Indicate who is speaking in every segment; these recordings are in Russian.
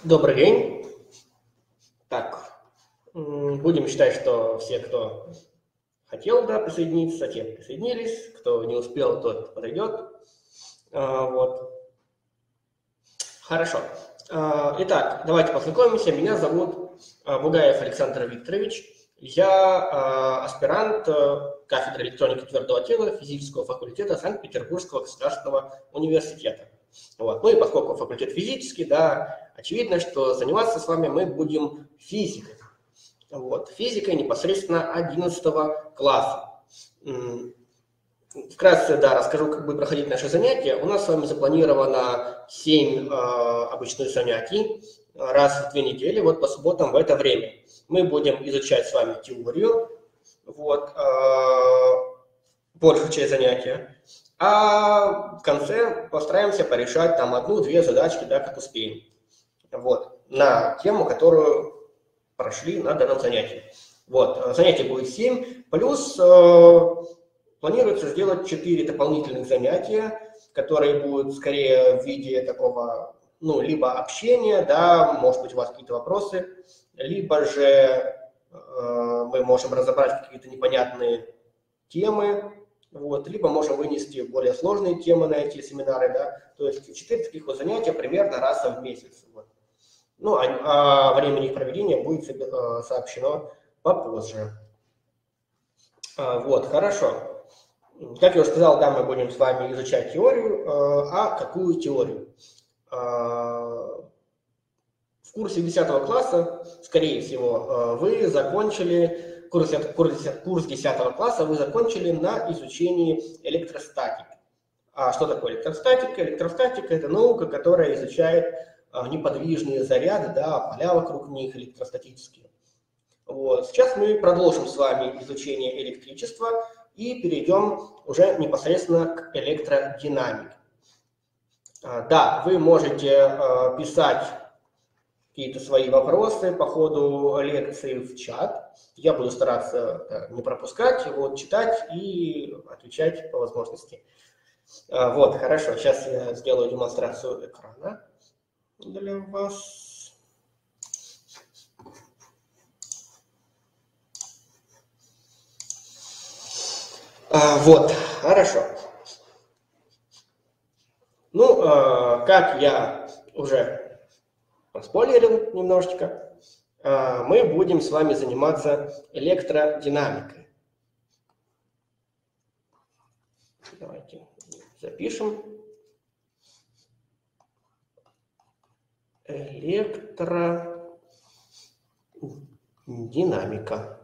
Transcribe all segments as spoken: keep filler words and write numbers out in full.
Speaker 1: Добрый день. Так, будем считать, что все, кто хотел, да, присоединиться, те присоединились. Кто не успел, тот подойдет. А, вот. Хорошо. А, итак, давайте познакомимся. Меня зовут Бугаев Александр Викторович. Я а, аспирант кафедры электроники твердого тела физического факультета Санкт-Петербургского государственного университета. Вот. Ну и поскольку факультет физический, да, очевидно, что заниматься с вами мы будем физикой. Вот. Физикой непосредственно одиннадцатого класса. Вкратце, да, расскажу, как будет проходить наше занятие. У нас с вами запланировано семь э, обычных занятий раз в две недели, вот по субботам в это время. Мы будем изучать с вами теорию, вот, э, большую часть занятия. А в конце постараемся порешать там одну-две задачки, да, как успеем. Вот, на тему, которую прошли на данном занятии. Вот, занятий будет семь, плюс э, планируется сделать четыре дополнительных занятия, которые будут скорее в виде такого, ну, либо общения, да, может быть, у вас какие-то вопросы, либо же э, мы можем разобрать какие-то непонятные темы, вот, либо можем вынести более сложные темы на эти семинары, да, то есть четыре таких вот занятия примерно раз в месяц. Вот. Ну, а, а времени их проведения будет сообщено попозже. А, вот, хорошо. Как я уже сказал, да, мы будем с вами изучать теорию. А какую теорию? В курсе десятого класса, скорее всего, вы закончили, курс, курс, курс десятого класса вы закончили на изучении электростатики. А что такое электростатика? Электростатика – это наука, которая изучает неподвижные заряды, да, поля вокруг них электростатические. Вот. Сейчас мы продолжим с вами изучение электричества и перейдем уже непосредственно к электродинамике. Да, вы можете писать какие-то свои вопросы по ходу лекции в чат. Я буду стараться не пропускать, вот, читать и отвечать по возможности. Вот, хорошо, сейчас я сделаю демонстрацию экрана для вас. Вот, хорошо. Ну, как я уже проспойлерил немножечко, мы будем с вами заниматься электродинамикой. Давайте запишем. Электродинамика.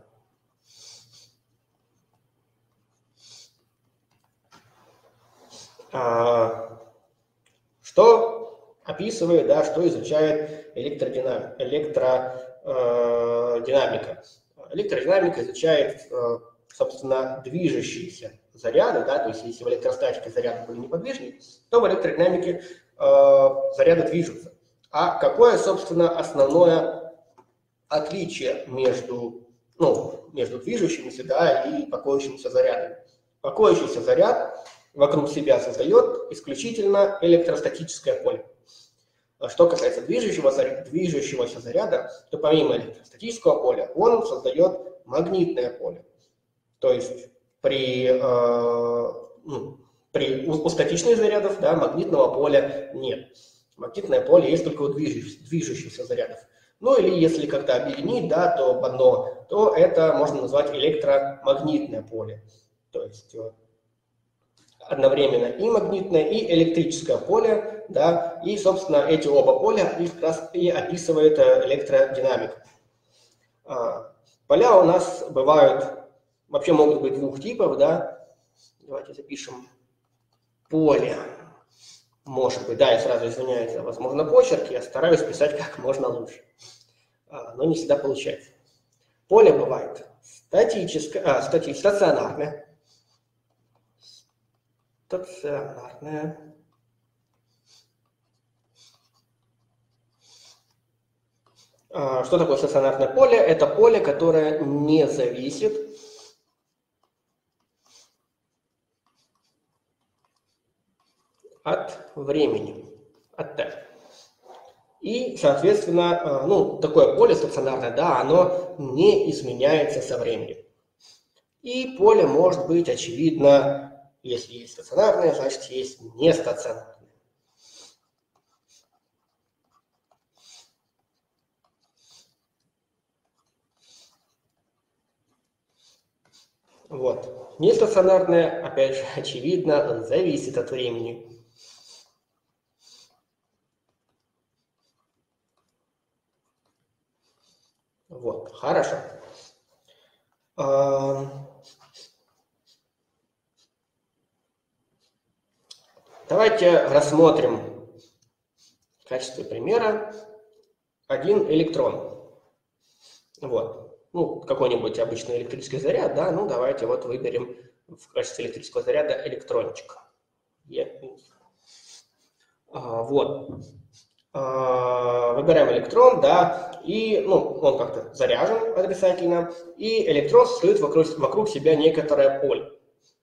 Speaker 1: Что описывает, да, что изучает электродинамика? Электродинамика. Электродинамика изучает, собственно, движущиеся заряды, да, то есть если в электростатике заряды были неподвижны, то в электродинамике заряды движутся. А какое, собственно, основное отличие между, ну, между движущимися, да, и покоящимися зарядами? Покоящийся заряд вокруг себя создает исключительно электростатическое поле. Что касается движущегося, движущегося заряда, то помимо электростатического поля он создает магнитное поле. То есть при, э, ну, при у, у статичных зарядов, да, магнитного поля нет. Магнитное поле есть только у движущихся, движущихся зарядов. Ну или если как-то объединить, да, то в одно, то это можно назвать электромагнитное поле. То есть одновременно и магнитное, и электрическое поле, да, и, собственно, эти оба поля их как раз и описывает электродинамика. Поля у нас бывают, вообще могут быть двух типов, да. Давайте запишем поле. Может быть, да, я сразу извиняюсь за, возможно, почерк, я стараюсь писать как можно лучше, но не всегда получается. Поле бывает статическое, а, стати, стационарное, стационарное, что такое стационарное поле? Это поле, которое не зависит от времени, от t. И, соответственно, ну, такое поле стационарное, да, оно не изменяется со временем. И поле может быть, очевидно, если есть стационарное, значит, есть нестационарное. Вот. Нестационарное, опять же, очевидно, зависит от времени. Вот, хорошо. Давайте рассмотрим в качестве примера один электрон. Вот. Ну, какой-нибудь обычный электрический заряд, да, ну, давайте вот выберем в качестве электрического заряда электрончик. Е. А, вот. А, выбираем электрон, да, и, ну, он как-то заряжен отрицательно, и электрон создает вокруг, вокруг себя некоторое поле.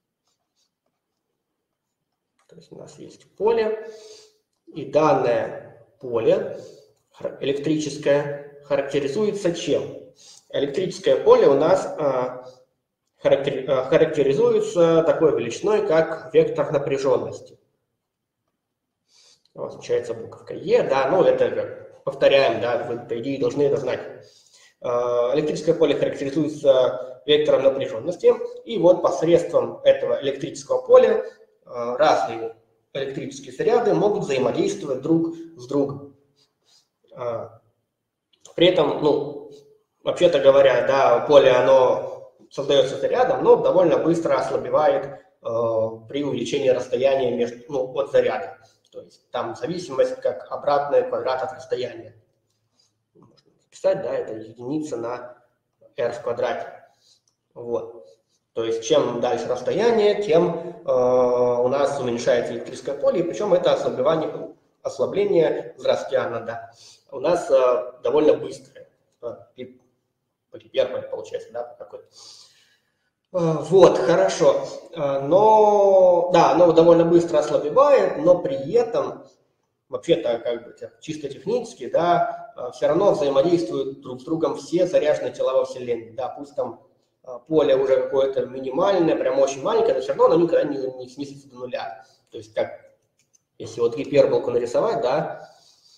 Speaker 1: То есть у нас есть поле, и данное поле электрическое характеризуется чем? Электрическое поле у нас а, характер, а, характеризуется такой величиной, как вектор напряженности. Означается буковка Е, да, ну это повторяем, да, вы, по идее, должны это знать. А, электрическое поле характеризуется вектором напряженности, и вот посредством этого электрического поля а, разные электрические заряды могут взаимодействовать друг с другом. А, при этом, ну, вообще-то говоря, да, поле, оно создается зарядом, но довольно быстро ослабевает э, при увеличении расстояния между, ну, от заряда. То есть там зависимость как обратный квадрат от расстояния. Можно записать, да, это единица на r в квадрате. Вот. То есть чем дальше расстояние, тем э, у нас уменьшается электрическое поле, и причем это ослабление, ослабление Зрастьяна, да, у нас э, довольно быстрое. Первое получается, да, какой-то. Вот, хорошо. Но, да, оно довольно быстро ослабевает, но при этом, вообще-то, как бы, чисто технически, да, все равно взаимодействуют друг с другом все заряженные тела во Вселенной. Да, пусть там поле уже какое-то минимальное, прям очень маленькое, но все равно оно никогда не, не снизится до нуля. То есть, как, если вот гиперболку нарисовать, да,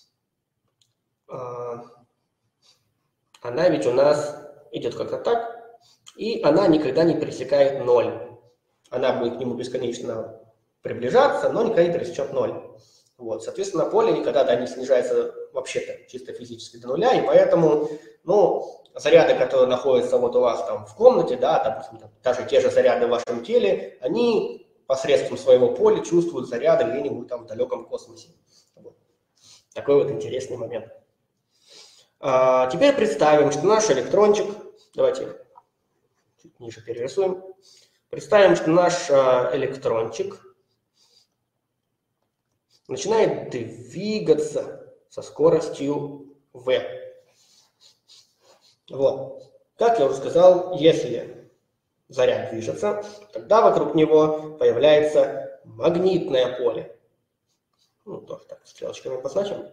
Speaker 1: она ведь у нас идет как-то так, и она никогда не пересекает ноль. Она будет к нему бесконечно приближаться, но никогда не пересечет ноль. Вот. Соответственно, поле никогда, да, не снижается вообще-то чисто физически до нуля, и поэтому, ну, заряды, которые находятся вот у вас там в комнате, да, допустим, там, даже те же заряды в вашем теле, они посредством своего поля чувствуют заряды где-нибудь там в далеком космосе. Вот. Такой вот интересный момент. А, теперь представим, что наш электрончик, давайте чуть ниже перерисуем, представим, что наш а, электрончик начинает двигаться со скоростью v. Вот. Как я уже сказал, если заряд движется, тогда вокруг него появляется магнитное поле. Ну, тоже так, стрелочками позначим.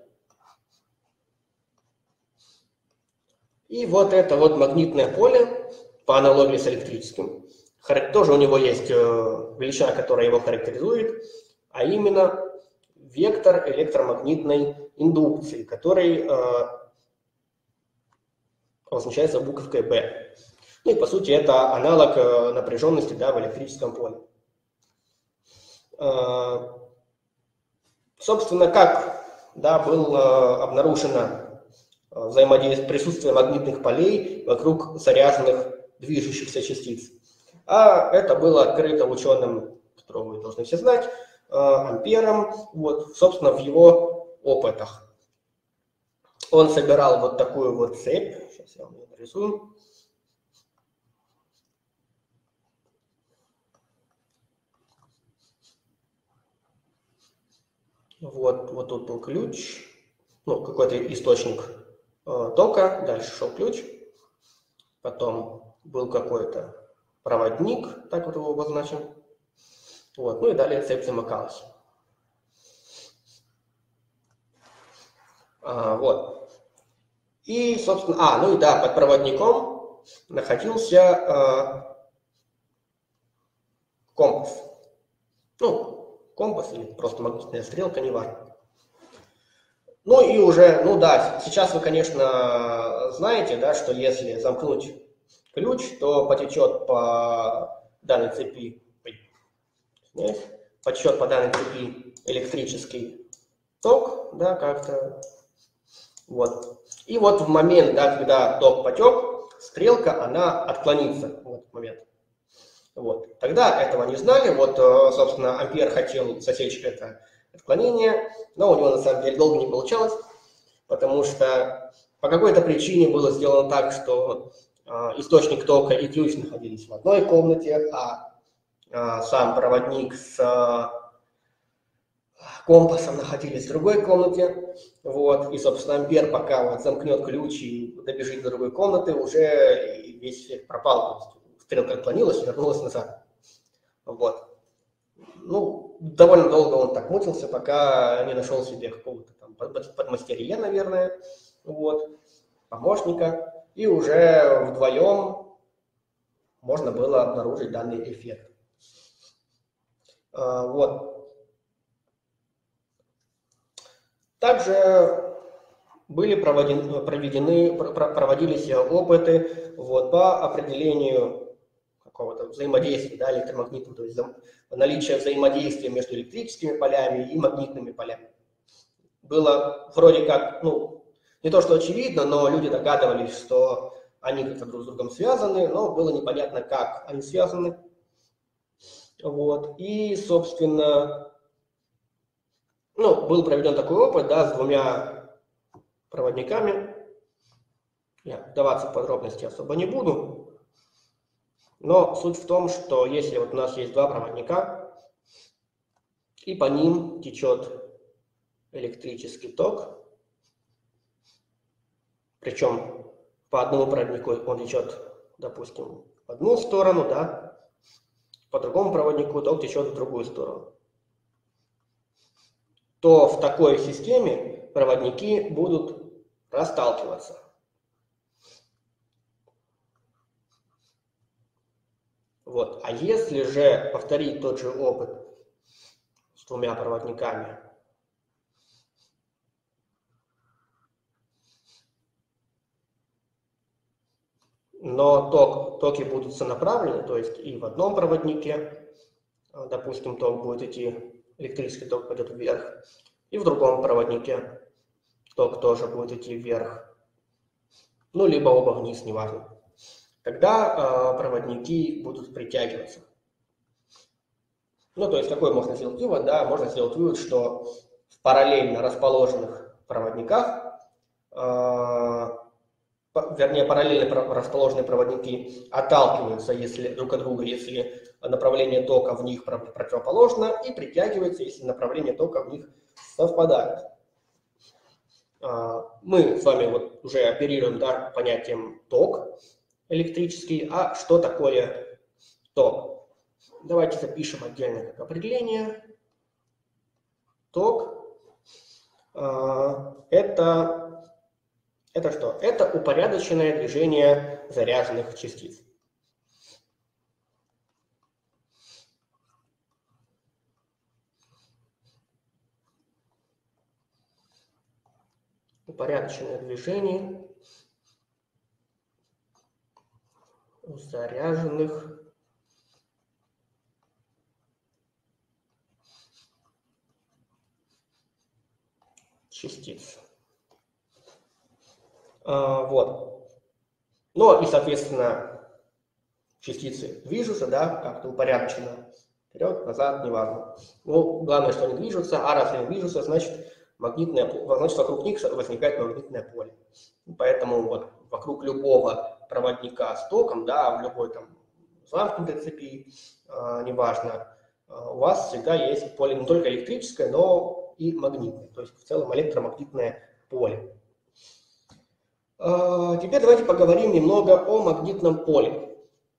Speaker 1: И вот это вот магнитное поле, по аналогии с электрическим, тоже у него есть величина, которая его характеризует, а именно вектор электромагнитной индукции, который обозначается буковкой B. Ну и по сути это аналог напряженности, да, в электрическом поле. Собственно, как, да, было обнаружено взаимодействие, присутствие магнитных полей вокруг заряженных движущихся частиц. А это было открыто ученым, которого вы должны все знать, Ампером, вот, собственно, в его опытах. Он собирал вот такую вот цепь, сейчас я вам ее нарисую. Вот, вот тут был ключ, ну, какой-то источник э, тока, дальше шел ключ, потом был какой-то проводник, так вот его обозначим, вот, ну и далее цепь замыкалась. А, вот. И, собственно, а, ну и да, под проводником находился а, компас. Ну, компас или просто магнитная стрелка, неважно. Ну и уже, ну да, сейчас вы, конечно, знаете, да, что если замкнуть ключ, то потечет по данной цепи, потечет по данной цепи электрический ток, да, как-то. Вот. И вот в момент, да, когда ток потек, стрелка, она отклонится в этот момент. Вот. Тогда этого не знали, вот, собственно, Ампер хотел засечь это отклонение, но у него на самом деле долго не получалось, потому что по какой-то причине было сделано так, что э, источник тока и ключ находились в одной комнате, а э, сам проводник с э, компасом находились в другой комнате. Вот. И, собственно, Ампер, пока вот замкнет ключ и добежит до другой комнаты, уже весь эффект пропал. Стрелка отклонилась и вернулась назад. Вот. Ну, довольно долго он так мучился, пока не нашел себе какого-то там подмастерья, наверное, вот, помощника, и уже вдвоем можно было обнаружить данный эффект. А, вот. Также были проведены, проведены, проводились опыты вот, по определению какого-то взаимодействия, да, электромагнитного, то есть наличие взаимодействия между электрическими полями и магнитными полями. Было вроде как, ну, не то что очевидно, но люди догадывались, что они как-то друг с другом связаны, но было непонятно, как они связаны. Вот. И, собственно, ну, был проведен такой опыт, да, с двумя проводниками. Я вдаваться в подробности особо не буду. Но суть в том, что если вот у нас есть два проводника, и по ним течет электрический ток, причем по одному проводнику он течет, допустим, в одну сторону, да, по другому проводнику ток течет в другую сторону, то в такой системе проводники будут расталкиваться. Вот. А если же повторить тот же опыт с двумя проводниками, но ток, токи будут сонаправлены, то есть и в одном проводнике, допустим, ток будет идти, электрический ток пойдет вверх, и в другом проводнике ток тоже будет идти вверх, ну, либо оба вниз, неважно. Тогда э, проводники будут притягиваться. Ну, то есть какой можно сделать вывод? Да, можно сделать вывод, что в параллельно расположенных проводниках, э, вернее, параллельно расположенные проводники отталкиваются если, друг от друга, если направление тока в них противоположно, и притягиваются, если направление тока в них совпадает. Э, мы с вами вот уже оперируем, да, понятием ток электрический. А что такое ток? Давайте запишем отдельно как определение. Ток э, это, это что? Это упорядоченное движение заряженных частиц. Упорядоченное движение заряженных частиц. А, вот. Ну и, соответственно, частицы движутся, да, как-то упорядоченно. Вперед, назад, неважно. Ну, главное, что они движутся, а раз они движутся, значит, магнитное, значит, вокруг них возникает магнитное поле. Поэтому вот вокруг любого проводника с током, да, в любой там замкнутой цепи, э, неважно, э, у вас всегда есть поле не только электрическое, но и магнитное, то есть в целом электромагнитное поле. Э, теперь давайте поговорим немного о магнитном поле.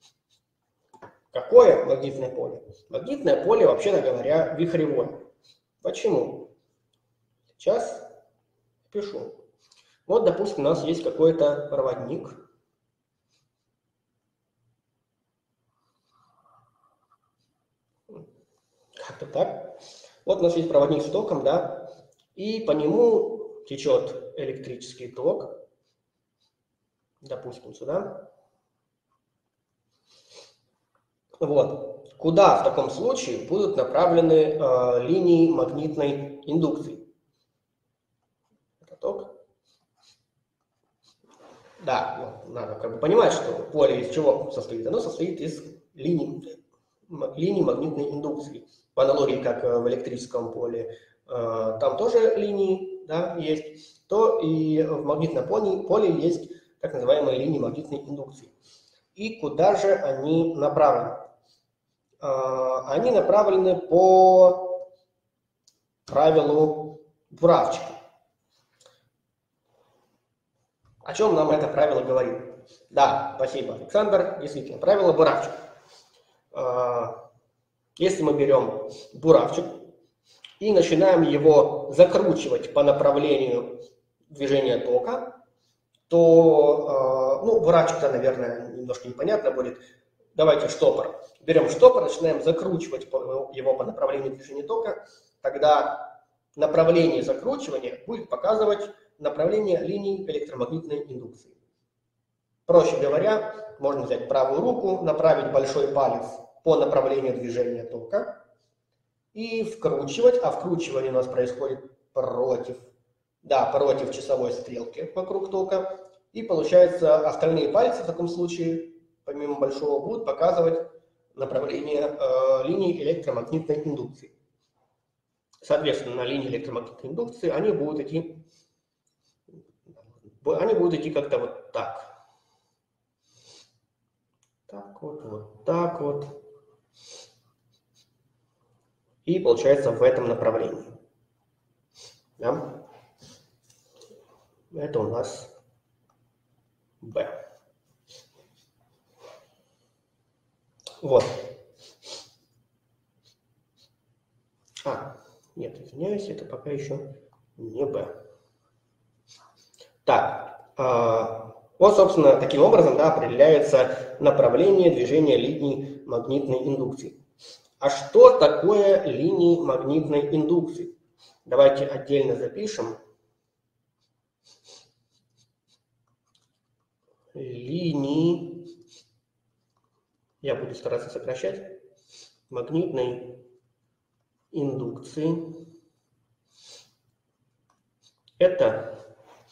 Speaker 1: Какое магнитное поле? Магнитное поле, вообще-то говоря, вихревое. Почему? Сейчас Пишу. Вот, допустим, у нас есть какой-то проводник. Как-то так. Вот у нас есть проводник с током, да, и по нему течет электрический ток, допустим, сюда. Вот. Куда в таком случае будут направлены э, линии магнитной индукции? Это ток. Да, вот, надо как бы понимать, что поле из чего состоит. Оно состоит из линий, линий магнитной индукции. По аналогии, как в электрическом поле, э, там тоже линии, да, есть, то и в магнитном поле, поле есть так называемые линии магнитной индукции. И куда же они направлены? Э, они направлены по правилу Буравчика. О чем нам это правило говорит? Да, спасибо, Александр. Действительно, правило Буравчика. Если мы берем буравчик и начинаем его закручивать по направлению движения тока, то, ну, буравчик-то, наверное, немножко непонятно будет. Давайте штопор. Берем штопор, начинаем закручивать его по направлению движения тока, тогда направление закручивания будет показывать направление линий электромагнитной индукции. Проще говоря, можно взять правую руку, направить большой палец по направлению движения тока и вкручивать, а вкручивание у нас происходит против, да, против часовой стрелки вокруг тока, и получается остальные пальцы в таком случае, помимо большого, будут показывать направление э, линии электромагнитной индукции. Соответственно, на линии электромагнитной индукции они будут идти, они будут идти как-то вот так. Так вот, вот так вот. И получается в этом направлении. Да? Это у нас B. Вот. А, нет, извиняюсь, это пока еще не B. Так, э, вот, собственно, таким образом, да, определяется направление движения линий магнитной индукции. А что такое линии магнитной индукции? Давайте отдельно запишем. Линии, я буду стараться сокращать, магнитной индукции. Это,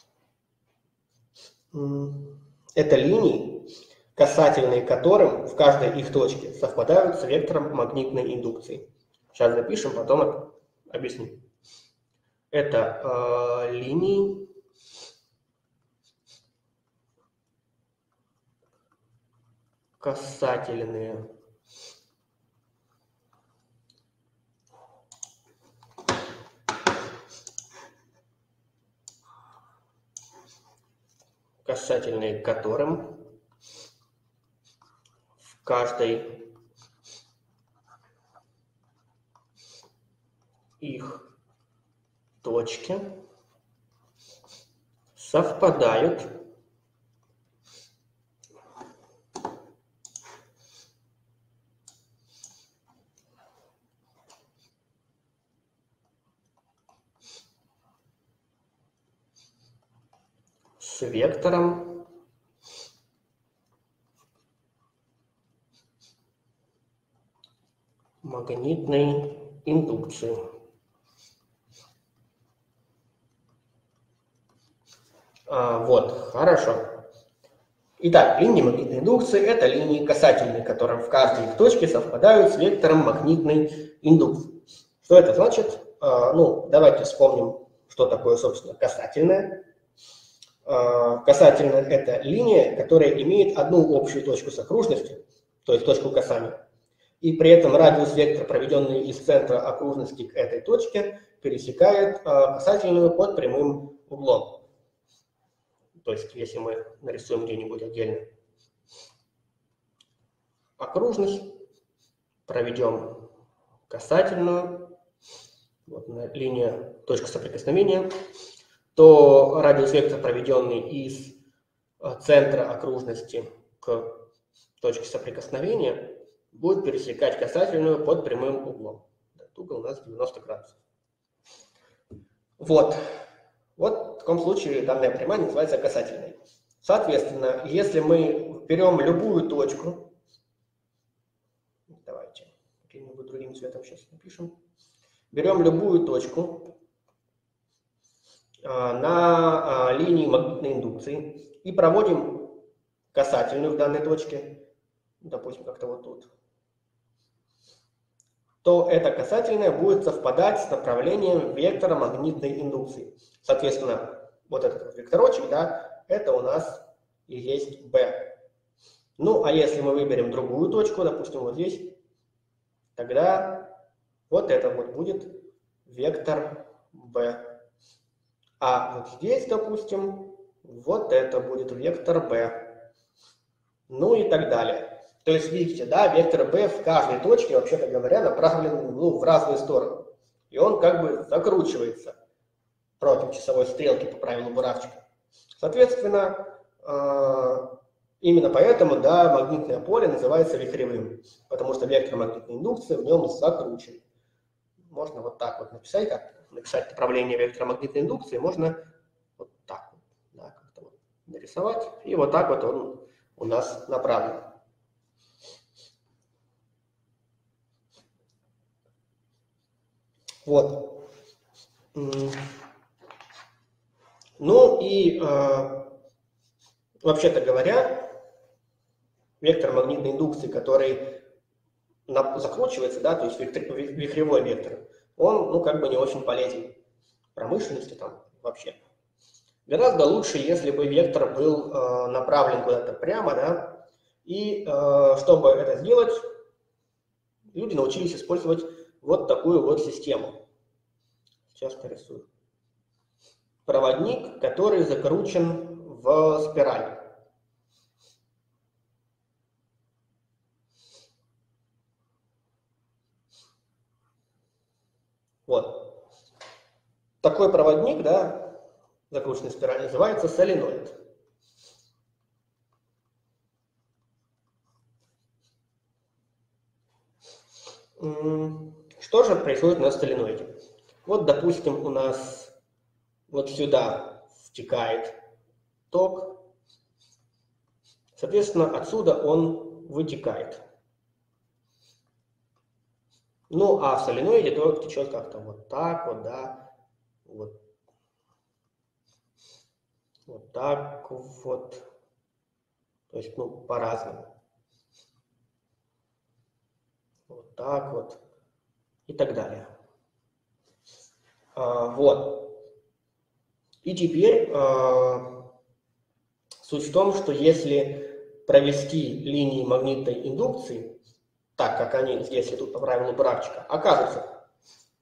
Speaker 1: это линии, касательные которым в каждой их точке совпадают с вектором магнитной индукции. Сейчас запишем, потом объясню. Это э, линии, касательные касательные которым в каждой их точке совпадают с вектором магнитной индукции. А, вот, хорошо. Итак, линии магнитной индукции – это линии касательные, которые в каждой их точке совпадают с вектором магнитной индукции. Что это значит? А, ну, давайте вспомним, что такое, собственно, касательная. А, касательная – это линия, которая имеет одну общую точку с окружностью, то есть точку касания. И при этом радиус вектора, проведенный из центра окружности к этой точке, пересекает а, касательную под прямым углом. То есть, если мы нарисуем где-нибудь отдельно окружность, проведем касательную, вот линия, точка соприкосновения, то радиус вектора, проведенный из центра окружности к точке соприкосновения, будет пересекать касательную под прямым углом. Этот угол у нас девяносто градусов. Вот. Вот в таком случае данная прямая называется касательной. Соответственно, если мы берем любую точку, давайте каким-нибудь другим цветом сейчас напишем, берем любую точку на линии магнитной индукции и проводим касательную в данной точке, допустим, как-то вот тут, то эта касательная будет совпадать с направлением вектора магнитной индукции. Соответственно, вот этот векторочек, да, это у нас и есть B. Ну, а если мы выберем другую точку, допустим, вот здесь, тогда вот это вот будет вектор B. А вот здесь, допустим, вот это будет вектор B. Ну и так далее. То есть, видите, да, вектор B в каждой точке, вообще-то говоря, направлен, ну, в разные стороны. И он как бы закручивается против часовой стрелки по правилу Буравчика. Соответственно, именно поэтому, да, магнитное поле называется вихревым, потому что вектор магнитной индукции в нем закручен. Можно вот так вот написать, как написать направление вектора магнитной индукции, можно вот так вот, да, как-то вот нарисовать, и вот так вот он у нас направлен. Вот. Ну и э, вообще-то говоря, вектор магнитной индукции, который на, закручивается, да, то есть вихревой вектор, он, ну, как бы не очень полезен в промышленности там вообще. Гораздо лучше, если бы вектор был э, направлен куда-то прямо, да, и э, чтобы это сделать, люди научились использовать вот такую вот систему. Сейчас нарисую. Проводник, который закручен в спираль. Вот. Такой проводник, да, закрученный в спираль, называется соленоид. Что же происходит на соленоиде? Вот, допустим, у нас вот сюда втекает ток, соответственно, отсюда он вытекает. Ну, а в соленоиде ток течет как-то вот так вот, да, вот, вот так вот, то есть, ну, по-разному. Вот так вот и так далее. А, вот. И теперь а, суть в том, что если провести линии магнитной индукции, так как они здесь идут по правилу Буравчика, окажется,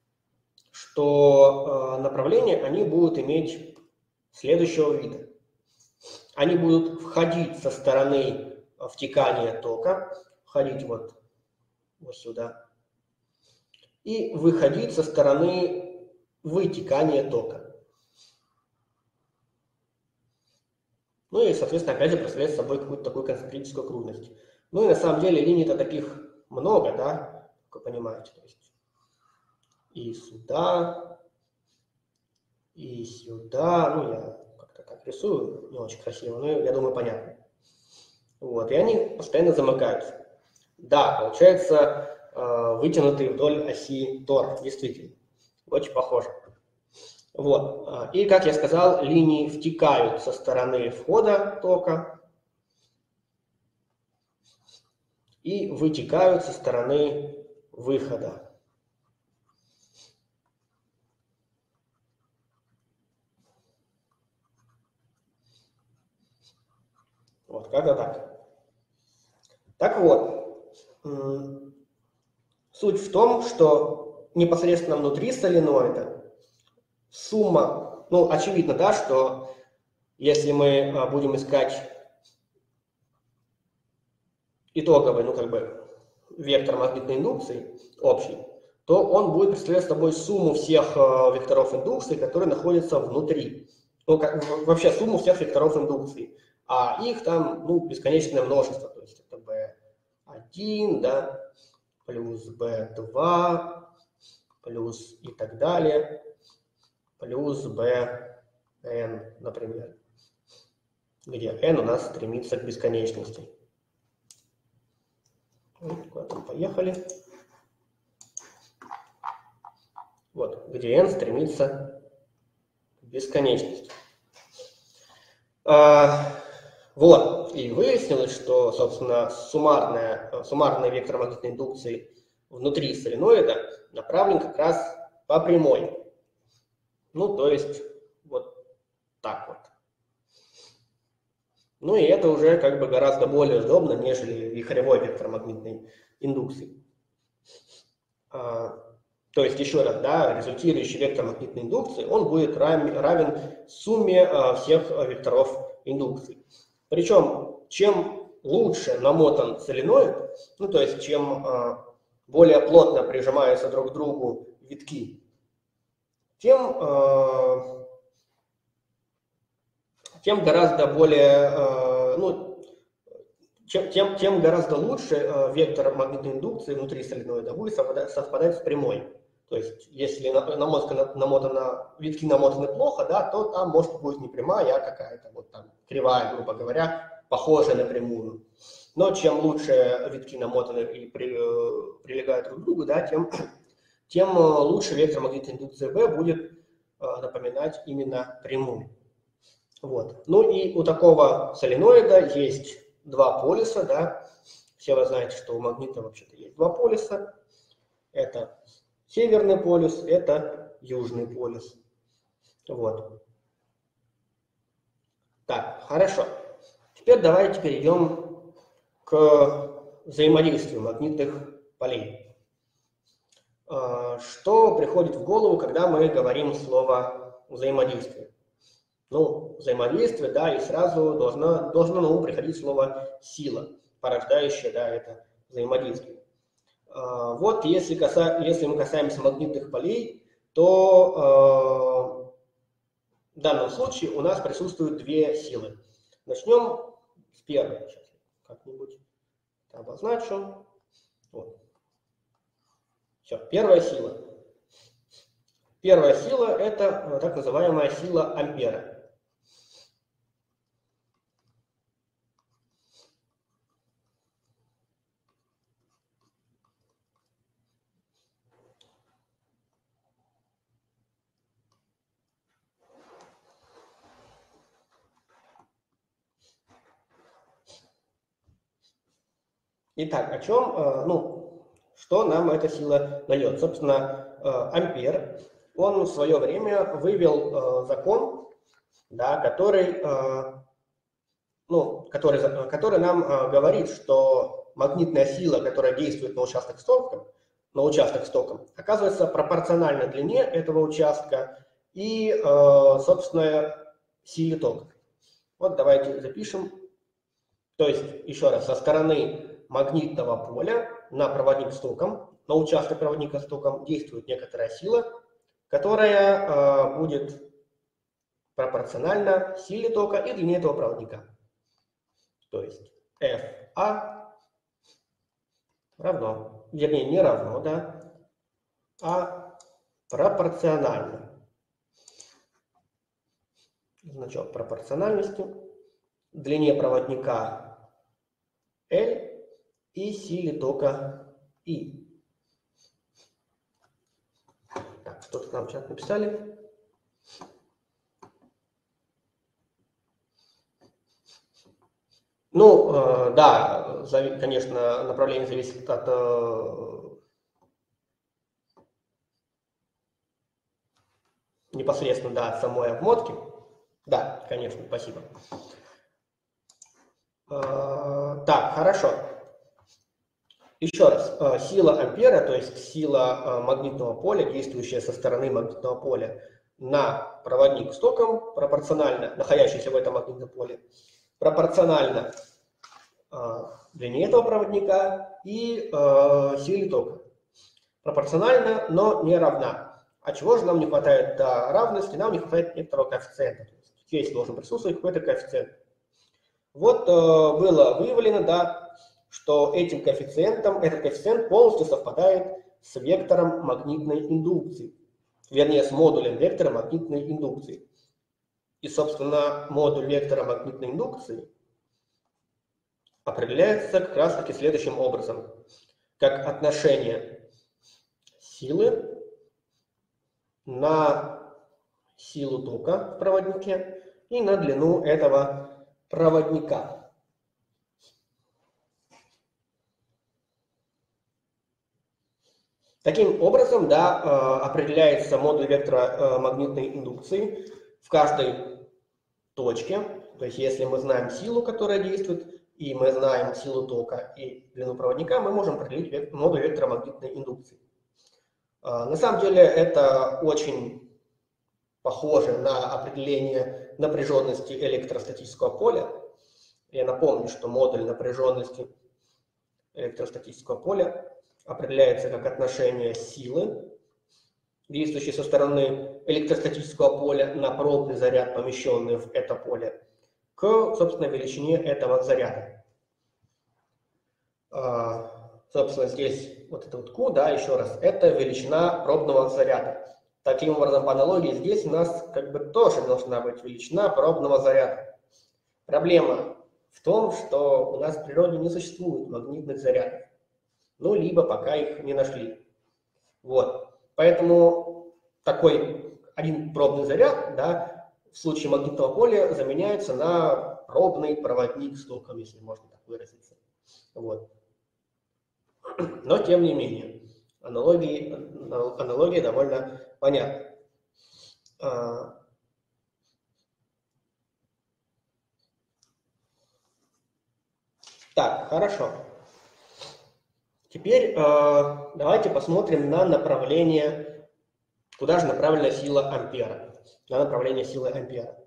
Speaker 1: что а, направления они будут иметь следующего вида. Они будут входить со стороны втекания тока, входить вот, вот сюда, и выходить со стороны вытекания тока. Ну и, соответственно, опять же представляет собой какую-то такую концентрическую окружность. Ну и на самом деле линий-то таких много, да, как вы понимаете. То есть и сюда, и сюда. Ну, я как-то так рисую, не очень красиво, но я думаю, понятно. Вот, и они постоянно замыкаются. Да, получается вытянутый вдоль оси тор, действительно. Очень похоже. Вот. И, как я сказал, линии втекают со стороны входа тока и вытекают со стороны выхода. Вот, как-то так. Так вот, суть в том, что непосредственно внутри соленоида сумма, ну, очевидно, да, что если мы а, будем искать итоговый, ну, как бы, вектор магнитной индукции общий, то он будет представлять собой сумму всех а, векторов индукции, которые находятся внутри ну, как, вообще сумму всех векторов индукции. А их там, ну, бесконечное множество. То есть это би один, да, плюс би два, плюс и так далее, плюс bn, например, где n у нас стремится к бесконечности. Вот, поехали. Вот, где n стремится к бесконечности. А, вот, и выяснилось, что, собственно, суммарная, суммарный вектор магнитной индукции внутри соленоида направлен как раз по прямой. Ну, то есть, вот так вот. Ну, и это уже как бы гораздо более удобно, нежели вихревой вектор магнитной индукции. А, то есть, еще раз, да, результирующий вектор магнитной индукции, он будет равен, равен сумме а, всех векторов индукции. Причем, чем лучше намотан соленоид, ну, то есть, чем а, более плотно прижимаются друг к другу витки, тем, а, тем гораздо более, а, ну, чем, тем, тем гораздо лучше а, вектор магнитной индукции внутри соленоида будет совпадать, совпадать с прямой. То есть, если намотка намотана, витки намотаны плохо, да, то там может будет не прямая, а какая-то вот там кривая, грубо говоря, похожая на прямую. Но чем лучше витки намотаны и при, прилегают друг к другу, да, тем, тем лучше вектор магнитной индукции V будет напоминать именно прямую. Вот. Ну и у такого соленоида есть два полюса, да. Все вы знаете, что у магнита вообще-то есть два полюса. Это северный полюс, это южный полюс. Вот. Так, хорошо. Теперь давайте перейдем к взаимодействию магнитных полей. Что приходит в голову, когда мы говорим слово взаимодействие? Ну, взаимодействие, да, и сразу должно, должно на ум приходить слово сила, порождающая, да, это взаимодействие. Вот если, каса, если мы касаемся магнитных полей, то э, в данном случае у нас присутствуют две силы. Начнем с первой. Сейчас как-нибудь обозначу. Вот. Все, первая сила. Первая сила – это так называемая сила Ампера. Итак, о чем, ну, что нам эта сила дает? Собственно, Ампер, он в свое время вывел закон, да, который, ну, который, который нам говорит, что магнитная сила, которая действует на участок с током, на участок с током, оказывается пропорциональна длине этого участка и, собственно, силе тока. Вот давайте запишем. То есть, еще раз, со стороны магнитного поля на проводник с током, на участок проводника с током действует некоторая сила, которая э, будет пропорциональна силе тока и длине этого проводника. То есть Фа равно, вернее, не равно, да, а пропорционально. Значок пропорциональности длине проводника L и силе тока И. Так, что-то нам в чат написали. Ну, э, да, зави- конечно, направление зависит от э, непосредственно, да, от самой обмотки. Да, конечно, спасибо. Э, так, хорошо. Еще раз, сила Ампера, то есть сила магнитного поля, действующая со стороны магнитного поля на проводник с током, пропорционально, находящийся в этом магнитном поле, пропорционально длине этого проводника и силе тока. Пропорционально, но не равна. А чего же нам не хватает до равности? Нам не хватает некоторого коэффициента. Здесь должен присутствовать какой-то коэффициент. Вот э, было выявлено, да, что этим коэффициентом, этот коэффициент полностью совпадает с вектором магнитной индукции. Вернее, с модулем вектора магнитной индукции. И, собственно, модуль вектора магнитной индукции определяется как раз-таки следующим образом. Как отношение силы на силу тока в проводнике и на длину этого проводника. Таким образом, да, определяется модуль вектора магнитной индукции в каждой точке. То есть, если мы знаем силу, которая действует, и мы знаем силу тока и длину проводника, мы можем определить модуль вектора магнитной индукции. На самом деле, это очень похоже на определение напряженности электростатического поля. Я напомню, что модуль напряженности электростатического поля определяется как отношение силы, действующей со стороны электростатического поля на пробный заряд, помещенный в это поле, к, собственно, величине этого заряда. Собственно, здесь вот это вот Q, да, еще раз, это величина пробного заряда. Таким образом, по аналогии, здесь у нас как бы тоже должна быть величина пробного заряда. Проблема в том, что у нас в природе не существует магнитных зарядов. Ну, либо пока их не нашли. Вот. Поэтому такой один пробный заряд, да, в случае магнитного поля заменяется на пробный проводник с током, если можно так выразиться. Вот. Но, тем не менее, аналогии, аналогия довольно понятна. Так, хорошо. Теперь э, давайте посмотрим на направление, куда же направлена сила ампера. На направление силы ампера.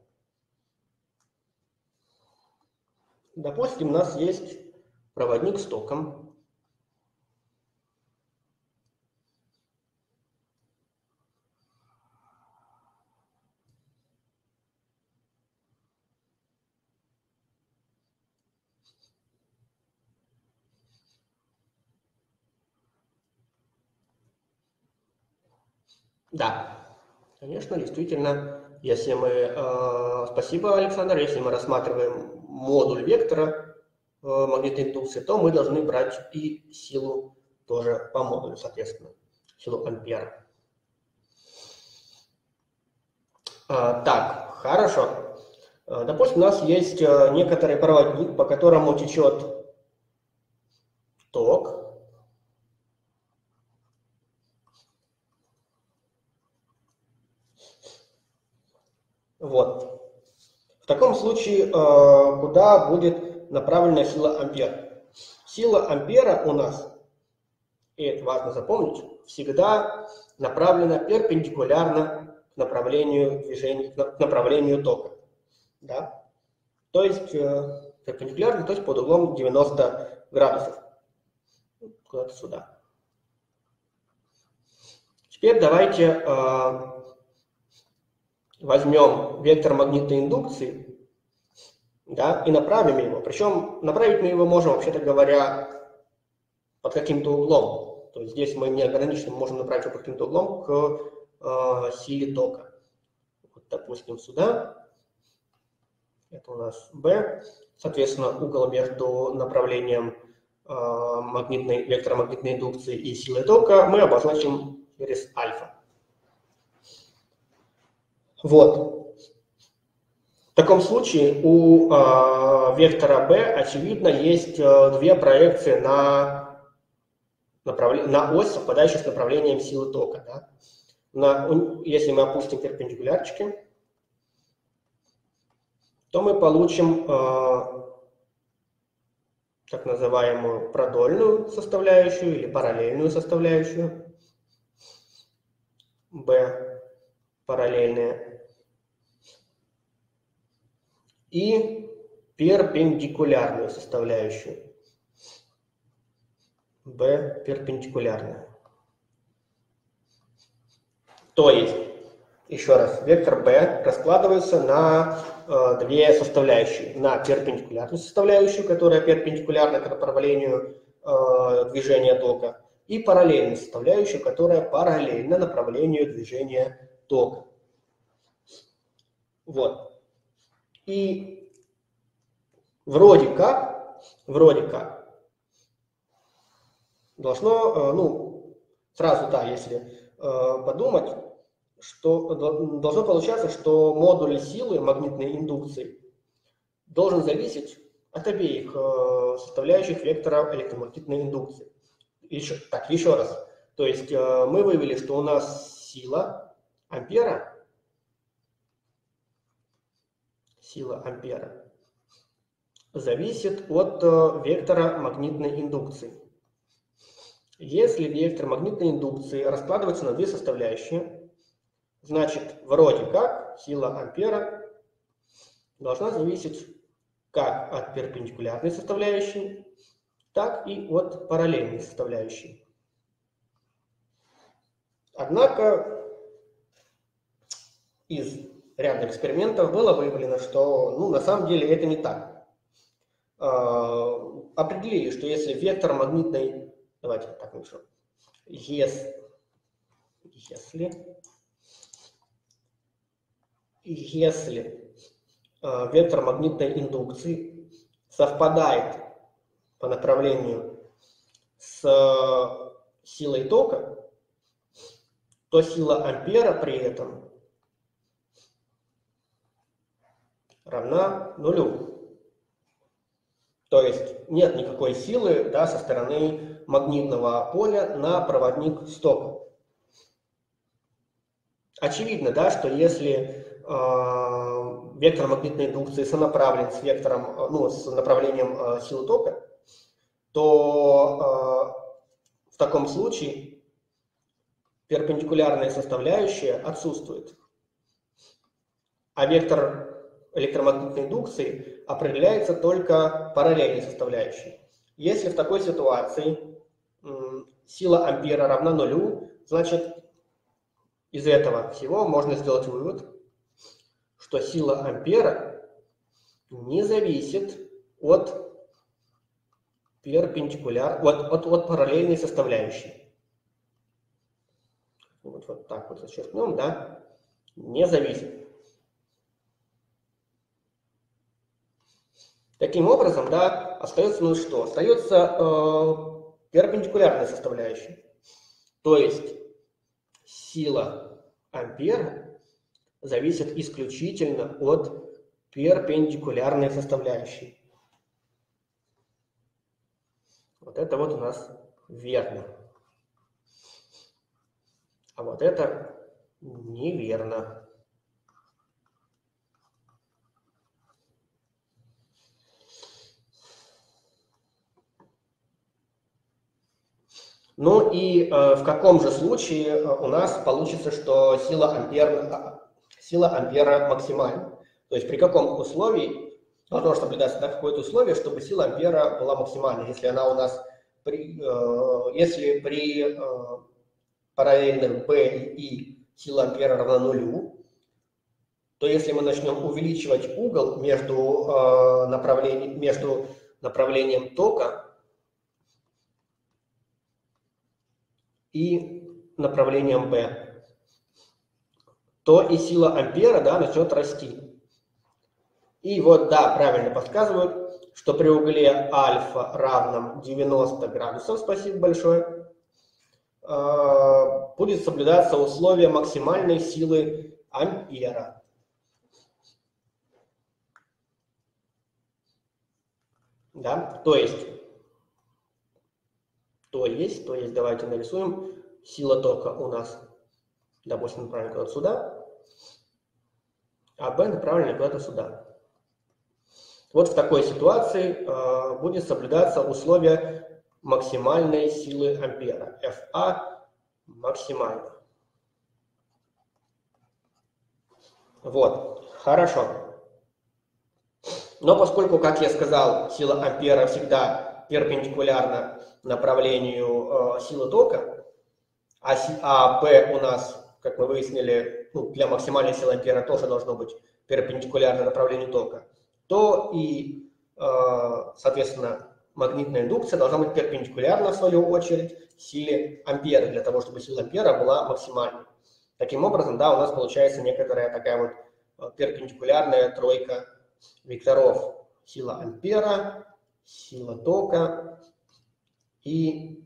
Speaker 1: Допустим, у нас есть проводник с током. Да, конечно, действительно, если мы, э, спасибо, Александр, если мы рассматриваем модуль вектора э, магнитной индукции, то мы должны брать и силу тоже по модулю, соответственно, силу ампера. Э, так, хорошо. Э, допустим, у нас есть э, некоторый проводник, по которому течет ток. Вот. В таком случае, куда будет направлена сила ампера? Сила ампера у нас, и это важно запомнить, всегда направлена перпендикулярно к направлению движения, к направлению тока. Да? То есть перпендикулярно, то есть под углом девяносто градусов. Куда-то сюда. Теперь давайте возьмем вектор магнитной индукции, да, и направим его. Причем направить мы его можем, вообще-то говоря, под каким-то углом. То есть здесь мы не ограничены, можем направить его под каким-то углом к э, силе тока. Вот, допустим, сюда. Это у нас B. Соответственно, угол между направлением э, магнитной, вектора магнитной индукции и силой тока мы обозначим через альфа. Вот. В таком случае у э, вектора B, очевидно, есть э, две проекции на, направле... на ось, совпадающие с направлением силы тока. Да? На, если мы опустим перпендикулярчики, то мы получим э, так называемую продольную составляющую или параллельную составляющую. B параллельная. И перпендикулярную составляющую. B перпендикулярная. То есть, Еще раз, вектор B раскладывается на э, две составляющие. На перпендикулярную составляющую, которая перпендикулярна к направлению э, движения тока, и параллельную составляющую, которая параллельна направлению движения тока. Вот. И вроде как, вроде как, должно, э, ну, сразу, да, если э, подумать, что должно получаться, что модуль силы магнитной индукции должен зависеть от обеих э, составляющих вектора электромагнитной индукции. Еще, так, еще раз. То есть э, мы вывели, что у нас сила ампера, сила ампера зависит от э, вектора магнитной индукции. Если вектор магнитной индукции раскладывается на две составляющие, значит, вроде как сила ампера должна зависеть как от перпендикулярной составляющей, так и от параллельной составляющей. Однако из ряда экспериментов было выявлено, что ну, на самом деле это не так. Э, определили, что если вектор магнитной... Давайте так напишу. Если... Если... Если э, вектор магнитной индукции совпадает по направлению с э, силой тока, то сила ампера при этом равна нулю. То есть нет никакой силы, да, со стороны магнитного поля на проводник с током. Очевидно, да, что если э, вектор магнитной индукции сонаправлен с вектором, ну, с направлением э, силы тока, то э, в таком случае перпендикулярная составляющая отсутствует. А вектор электромагнитной индукции определяется только параллельной составляющей. Если в такой ситуации э, сила ампера равна нулю, значит, из этого всего можно сделать вывод, что сила ампера не зависит от перпендикуляр, от, от, от параллельной составляющей. Вот, вот так вот зачеркнем, да, не зависит. Таким образом, да, остается ну что? Остается э, перпендикулярная составляющая. То есть сила ампера зависит исключительно от перпендикулярной составляющей. Вот это вот у нас верно. А вот это неверно. Ну и э, в каком же случае у нас получится, что сила ампера, сила ампера максимальна? То есть при каком условии должно соблюдаться да, какое-то условие, чтобы сила ампера была максимальной, если она у нас при, э, если при э, параллельных B и I сила ампера равна нулю, то если мы начнем увеличивать угол между, э, направлением, между направлением тока и направлением B, то и сила ампера да, начнет расти. И вот, да, правильно подсказывают, что при угле альфа равном девяноста градусов, спасибо большое, будет соблюдаться условие максимальной силы ампера. Да, то есть, то есть, то есть, давайте нарисуем, сила тока у нас, допустим, направлена куда-то сюда, а B направлена куда-то сюда. Вот в такой ситуации э, будет соблюдаться условие максимальной силы ампера. эф а максимально. Вот, хорошо. Но поскольку, как я сказал, сила ампера всегда перпендикулярна направлению э, силы тока, а, а B у нас как мы выяснили, ну, для максимальной силы ампера тоже должно быть перпендикулярно направлению тока, то и, соответственно, магнитная индукция должна быть перпендикулярна, в свою очередь, силе ампера, для того, чтобы сила ампера была максимальной. Таким образом, да, у нас получается некоторая такая вот перпендикулярная тройка векторов. Сила ампера, сила тока и...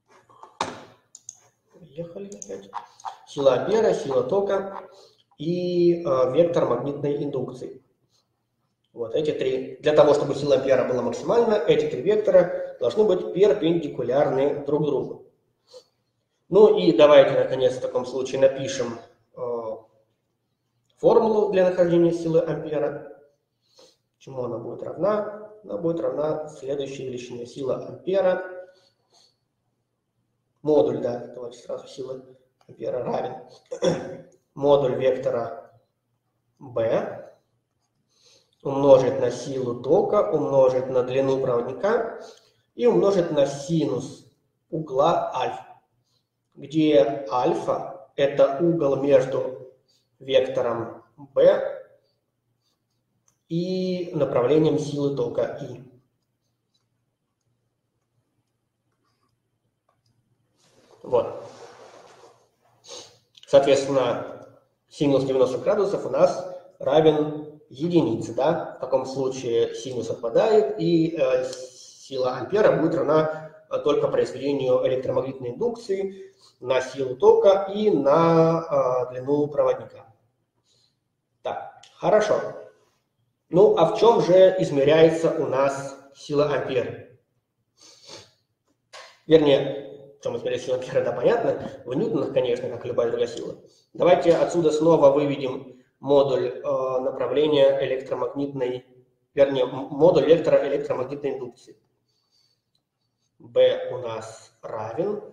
Speaker 1: Ехали опять. Сила ампера, сила тока и э, вектор магнитной индукции. Вот эти три. Для того, чтобы сила ампера была максимальна, эти три вектора должны быть перпендикулярны друг другу. Ну и давайте, наконец, в таком случае напишем э, формулу для нахождения силы ампера. Чему она будет равна? Она будет равна следующей величине. Сила ампера. Модуль, да, давайте сразу сила ампера равен. Модуль вектора B умножить на силу тока, умножить на длину проводника и умножить на синус угла альфа, где альфа – это угол между вектором B и направлением силы тока I. Вот. Соответственно, синус девяносто градусов у нас равен единице, да? В таком случае синус отпадает, и э, сила ампера будет равна только произведению электромагнитной индукции на силу тока и на э, длину проводника. Так, хорошо. Ну, а в чем же измеряется у нас сила ампера? Вернее, в чем измеряется сила ампера, да, понятно. В ньютонах, конечно, как любая другая сила. Давайте отсюда снова выведем модуль э, направления электромагнитной, вернее, модуль вектора электромагнитной индукции. B у нас равен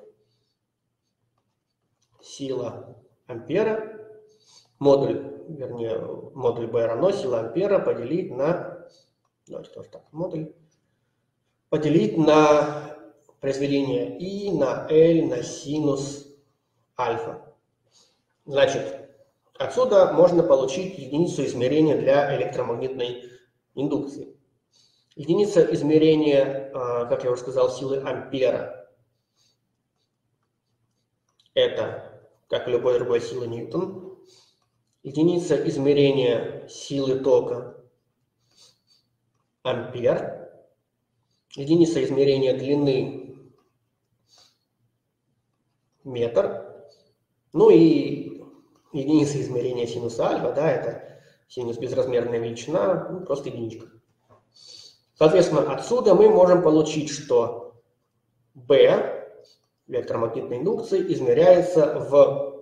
Speaker 1: сила ампера, модуль, вернее, модуль B равно сила ампера поделить на, давайте тоже так, модуль, поделить на произведение I на L на синус альфа. Значит, отсюда можно получить единицу измерения для электромагнитной индукции. Единица измерения, как я уже сказал, силы ампера – это, как и любой другой силы, Ньютон. Единица измерения силы тока – ампер. Единица измерения длины – метр. Ну и единица измерения синуса альфа, да, это синус безразмерная величина, ну, просто единичка. Соответственно, отсюда мы можем получить, что B, вектор магнитной индукции, измеряется в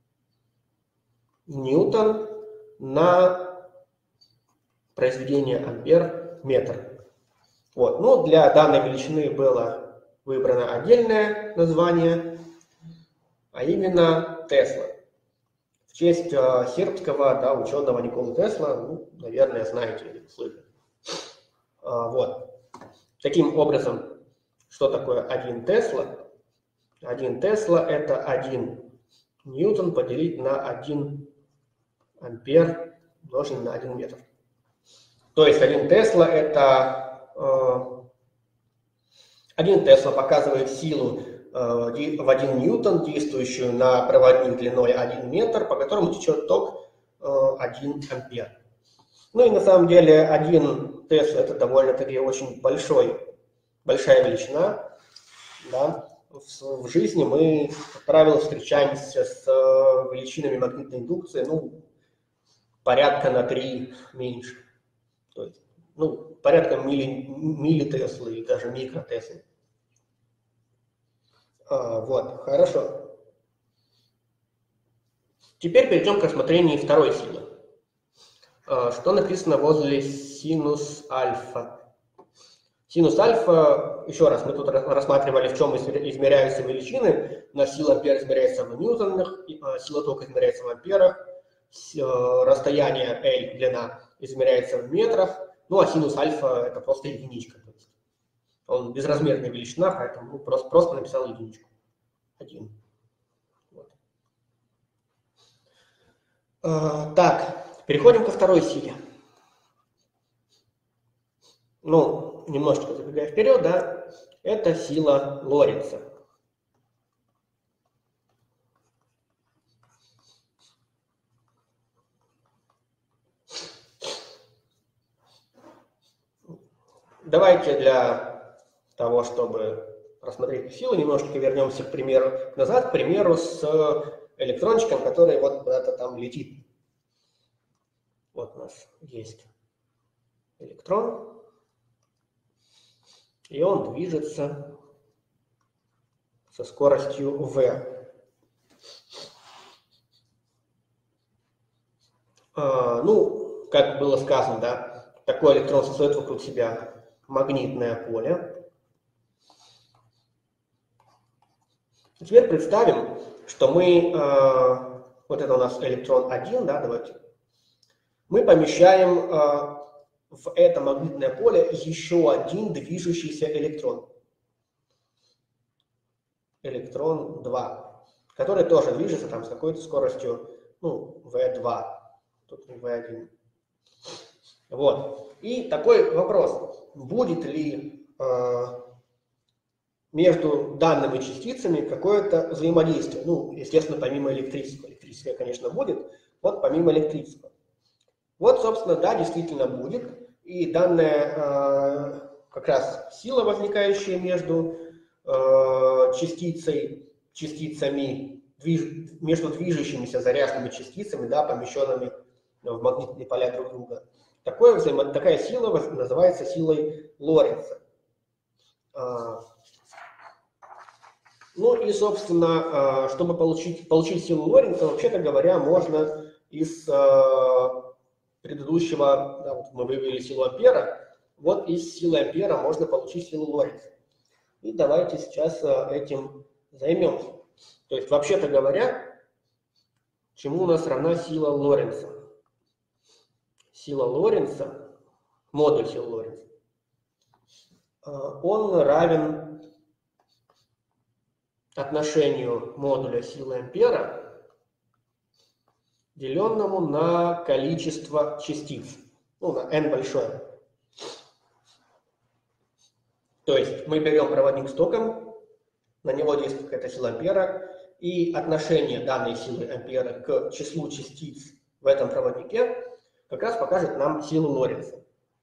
Speaker 1: ньютон на произведение ампер метр. Вот. Ну, для данной величины было выбрано отдельное название, а именно Тесла. В честь э, сербского, да, ученого Николы Тесла, ну, наверное, знаете или слышали. А, вот. Таким образом, что такое один Тесла? один Тесла – это один ньютон поделить на один ампер умноженный на один метр. То есть один Тесла – это… Э, один Тесла показывает силу в один ньютон, действующую на проводник длиной один метр, по которому течет ток один ампер. Ну и на самом деле один Тесла – это довольно-таки очень большой, большая величина. Да? В, в жизни мы, как правило, встречаемся с величинами магнитной индукции, ну, порядка на три меньше. То есть, ну, порядка милли, миллитеслы и даже микротеслы. А, вот, хорошо. Теперь перейдем к рассмотрению второй силы. А, что написано возле синус альфа? Синус альфа, еще раз, мы тут рассматривали, в чем измеряются величины. На сила ампер измеряется в ньютонах, сила тока измеряется в амперах, расстояние L, длина, измеряется в метрах, ну а синус альфа это просто единичка. Он безразмерная величина, поэтому просто, просто написал единичку. Один. Вот. А, так, переходим ко второй силе. Ну, немножечко забегая вперед, да, это сила Лоренца. Давайте для того, чтобы рассмотреть силу, немножечко вернемся к примеру назад, к примеру с электрончиком, который вот куда-то там летит. Вот у нас есть электрон, и он движется со скоростью v. А, ну, как было сказано, да, такой электрон создает вокруг себя магнитное поле. Теперь представим, что мы, э, вот это у нас электрон один, да, давайте, мы помещаем э, в это магнитное поле еще один движущийся электрон. Электрон два, который тоже движется там с какой-то скоростью, ну, вэ два, тут вэ один. Вот. И такой вопрос, будет ли э, между данными частицами какое-то взаимодействие? Ну, естественно, помимо электрического. Электрическое, конечно, будет, вот помимо электрического. Вот, собственно, да, действительно будет. И данная э, как раз сила, возникающая между э, частицей, частицами, движ, между движущимися заряженными частицами, да, помещенными в магнитные поля друг друга. Такое взаимо... Такая сила называется силой Лоренца. Ну и, собственно, чтобы получить, получить силу Лоренца, вообще-то говоря, можно из предыдущего, да, вот мы вывели силу Ампера, вот из силы Ампера можно получить силу Лоренца. И давайте сейчас этим займемся. То есть, вообще-то говоря, чему у нас равна сила Лоренца? Сила Лоренца, модуль силы Лоренца, он равен отношению модуля силы Ампера, деленному на количество частиц, ну, на n большое. То есть мы берем проводник с током, на него действует какая-то сила Ампера, и отношение данной силы Ампера к числу частиц в этом проводнике как раз покажет нам силу Лоренца.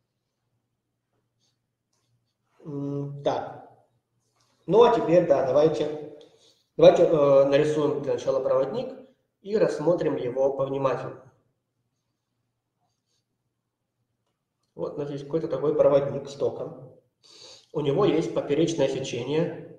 Speaker 1: Так. Ну а теперь, да, давайте, давайте э, нарисуем для начала проводник и рассмотрим его повнимательнее. Вот, здесь какой-то такой проводник с током. У него есть поперечное сечение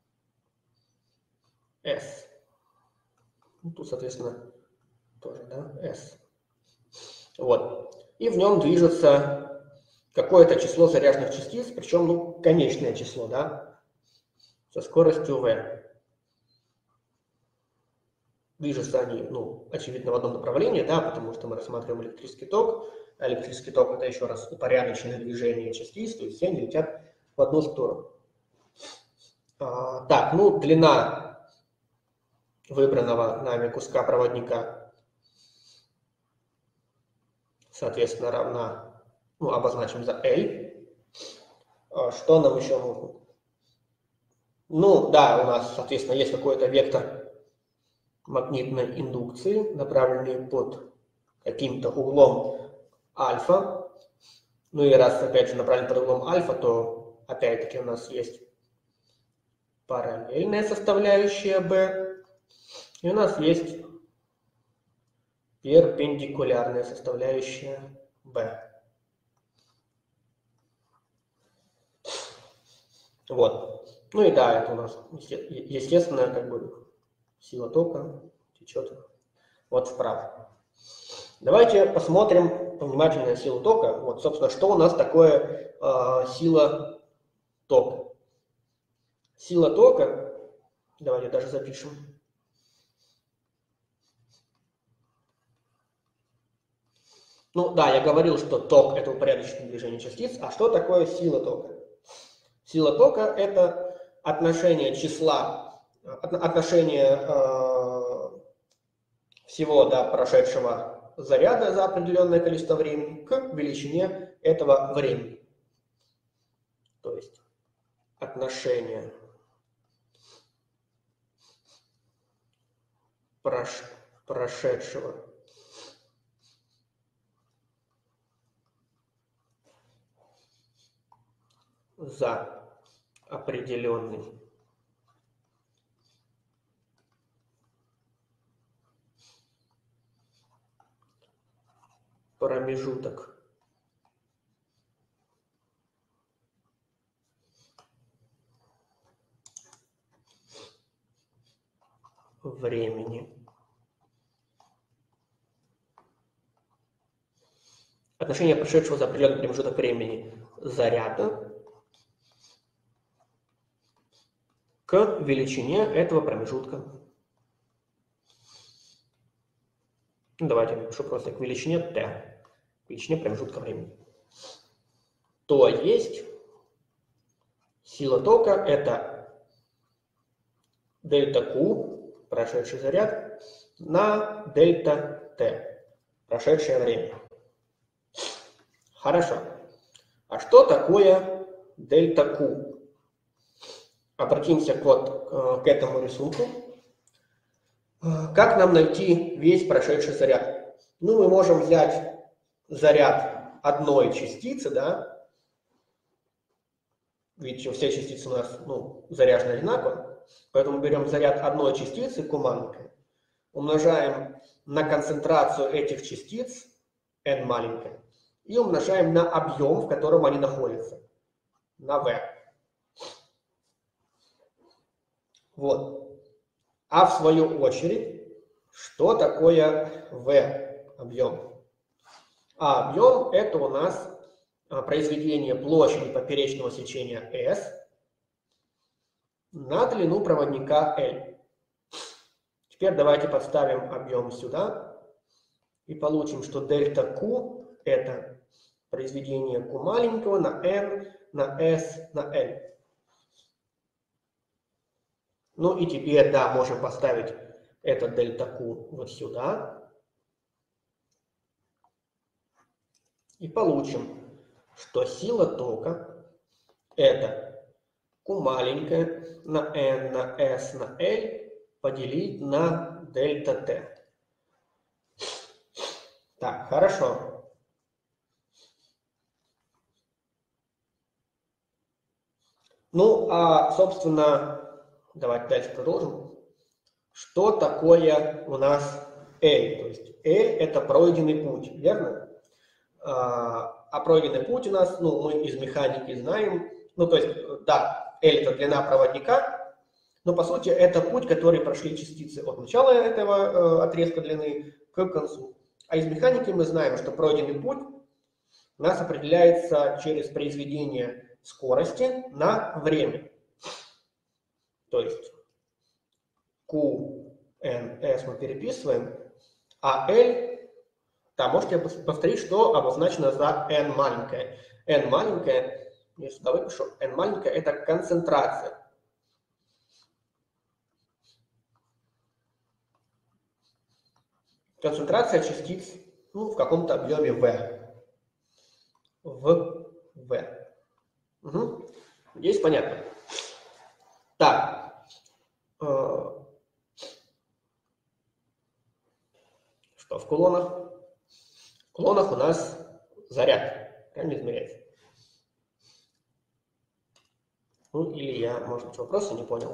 Speaker 1: S. Ну, тут, соответственно, тоже, да, S. Вот. И в нем движется какое-то число заряженных частиц, причем, ну, конечное число, да, со скоростью v. Движутся они, ну, очевидно, в одном направлении, да, потому что мы рассматриваем электрический ток, а электрический ток — это еще раз упорядоченное движение частиц, то есть все они летят в одну сторону. А, так, ну, длина выбранного нами куска проводника, соответственно, равна, ну, обозначим за L. А, что нам еще нужно? Ну, да, у нас, соответственно, есть какой-то вектор магнитной индукции, направленный под каким-то углом альфа. Ну и раз, опять же, направлен под углом альфа, то, опять-таки, у нас есть параллельная составляющая B, и у нас есть перпендикулярная составляющая B. Вот. Ну и да, это у нас, естественно, как бы сила тока течет вот вправо. Давайте посмотрим внимательно силу тока. Вот, собственно, что у нас такое э, сила тока. Сила тока, давайте даже запишем. Ну да, я говорил, что ток — это упорядоченное движение частиц. А что такое сила тока? Сила тока — это отношение числа, отношение э, всего до прошедшего заряда за определенное количество времени к величине этого времени. То есть отношение прош, прошедшего за определенный промежуток времени. Отношение прошедшего за определенный промежуток времени заряда к величине этого промежутка. Ну, давайте я напишу просто к величине t, к величине промежутка времени. То есть сила тока – это дельта Q, прошедший заряд, на дельта T, прошедшее время. Хорошо. А что такое дельта Q? Обратимся вот к этому рисунку. Как нам найти весь прошедший заряд? Ну, мы можем взять заряд одной частицы, да? Видите, все частицы у нас, ну, заряжены одинаково. Поэтому берем заряд одной частицы, Q маленькая, умножаем на концентрацию этих частиц, n маленькая, и умножаем на объем, в котором они находятся, на V. Вот. А в свою очередь, что такое V объем? А объем это у нас произведение площади поперечного сечения S на длину проводника L. Теперь давайте подставим объем сюда и получим, что дельта Q это произведение Q маленького на N, на S, на L. Ну и теперь, да, можем поставить этот дельта Q вот сюда. И получим, что сила тока это Q маленькая на N, на S, на L поделить на дельта T. Так, хорошо. Ну, а, собственно, давайте дальше продолжим. Что такое у нас L? То есть L это пройденный путь, верно? А пройденный путь у нас, ну, мы из механики знаем, ну, то есть, да, L это длина проводника, но по сути это путь, который прошли частицы от начала этого отрезка длины к концу. А из механики мы знаем, что пройденный путь у нас определяется через произведение скорости на время. То есть Q, N, S мы переписываем, а L, да, можете повторить, что обозначено за N маленькое. N маленькое, я сюда выпишу, N маленькое это концентрация. Концентрация частиц, ну, в каком-то объеме V. В V. Угу. Здесь понятно. Так. Что в кулонах? В кулонах у нас заряд. Правильно измеряется? Ну, или я, может быть, вопроса не понял.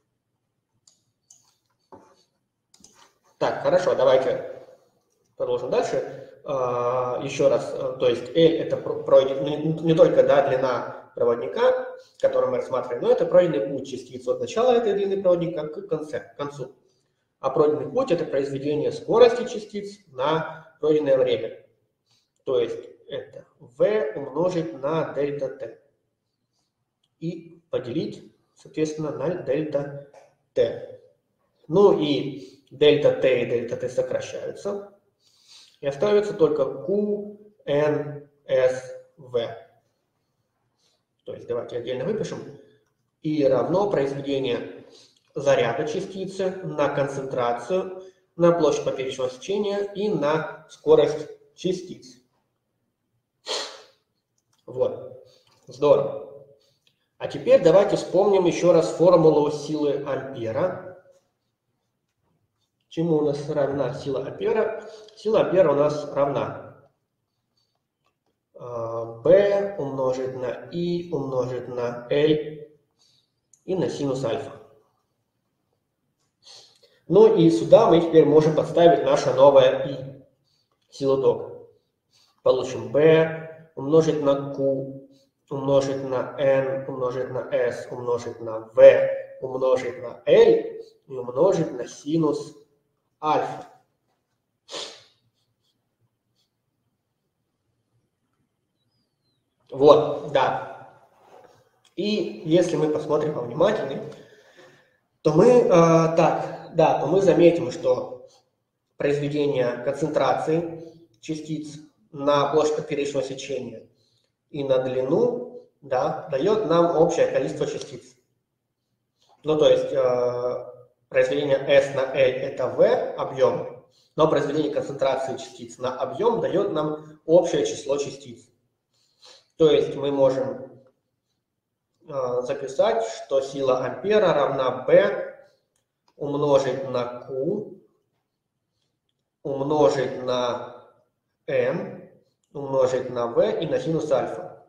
Speaker 1: Так, хорошо, давайте продолжим дальше. Еще раз, то есть L это пройден, не только, да, длина проводника, который мы рассматриваем, но это пройденный путь частиц от начала этой длины проводника к концу. А пройденный путь это произведение скорости частиц на пройденное время. То есть это V умножить на дельта T и поделить, соответственно, на дельта T. Ну и дельта T и дельта T сокращаются. И остается только Q, N, S, V. То есть давайте отдельно выпишем. И равно произведение заряда частицы на концентрацию на площадь поперечного сечения и на скорость частиц. Вот, здорово. А теперь давайте вспомним еще раз формулу силы Ампера. Чему у нас равна сила Ампера? Сила Ампера у нас равна B умножить на I умножить на L и на синус альфа. Ну и сюда мы теперь можем подставить наше новое I, силу тока. Получим B умножить на Q умножить на N умножить на S умножить на V умножить на L и умножить на синус альфа. Вот, да. И если мы посмотрим повнимательнее, то мы, э, так, да, то мы заметим, что произведение концентрации частиц на площадь поперечного сечения и на длину, да, дает нам общее количество частиц. Ну, то есть э, произведение S на L это V объем, но произведение концентрации частиц на объем дает нам общее число частиц. То есть мы можем э, записать, что сила Ампера равна B умножить на Q, умножить на N, умножить на V и на синус альфа.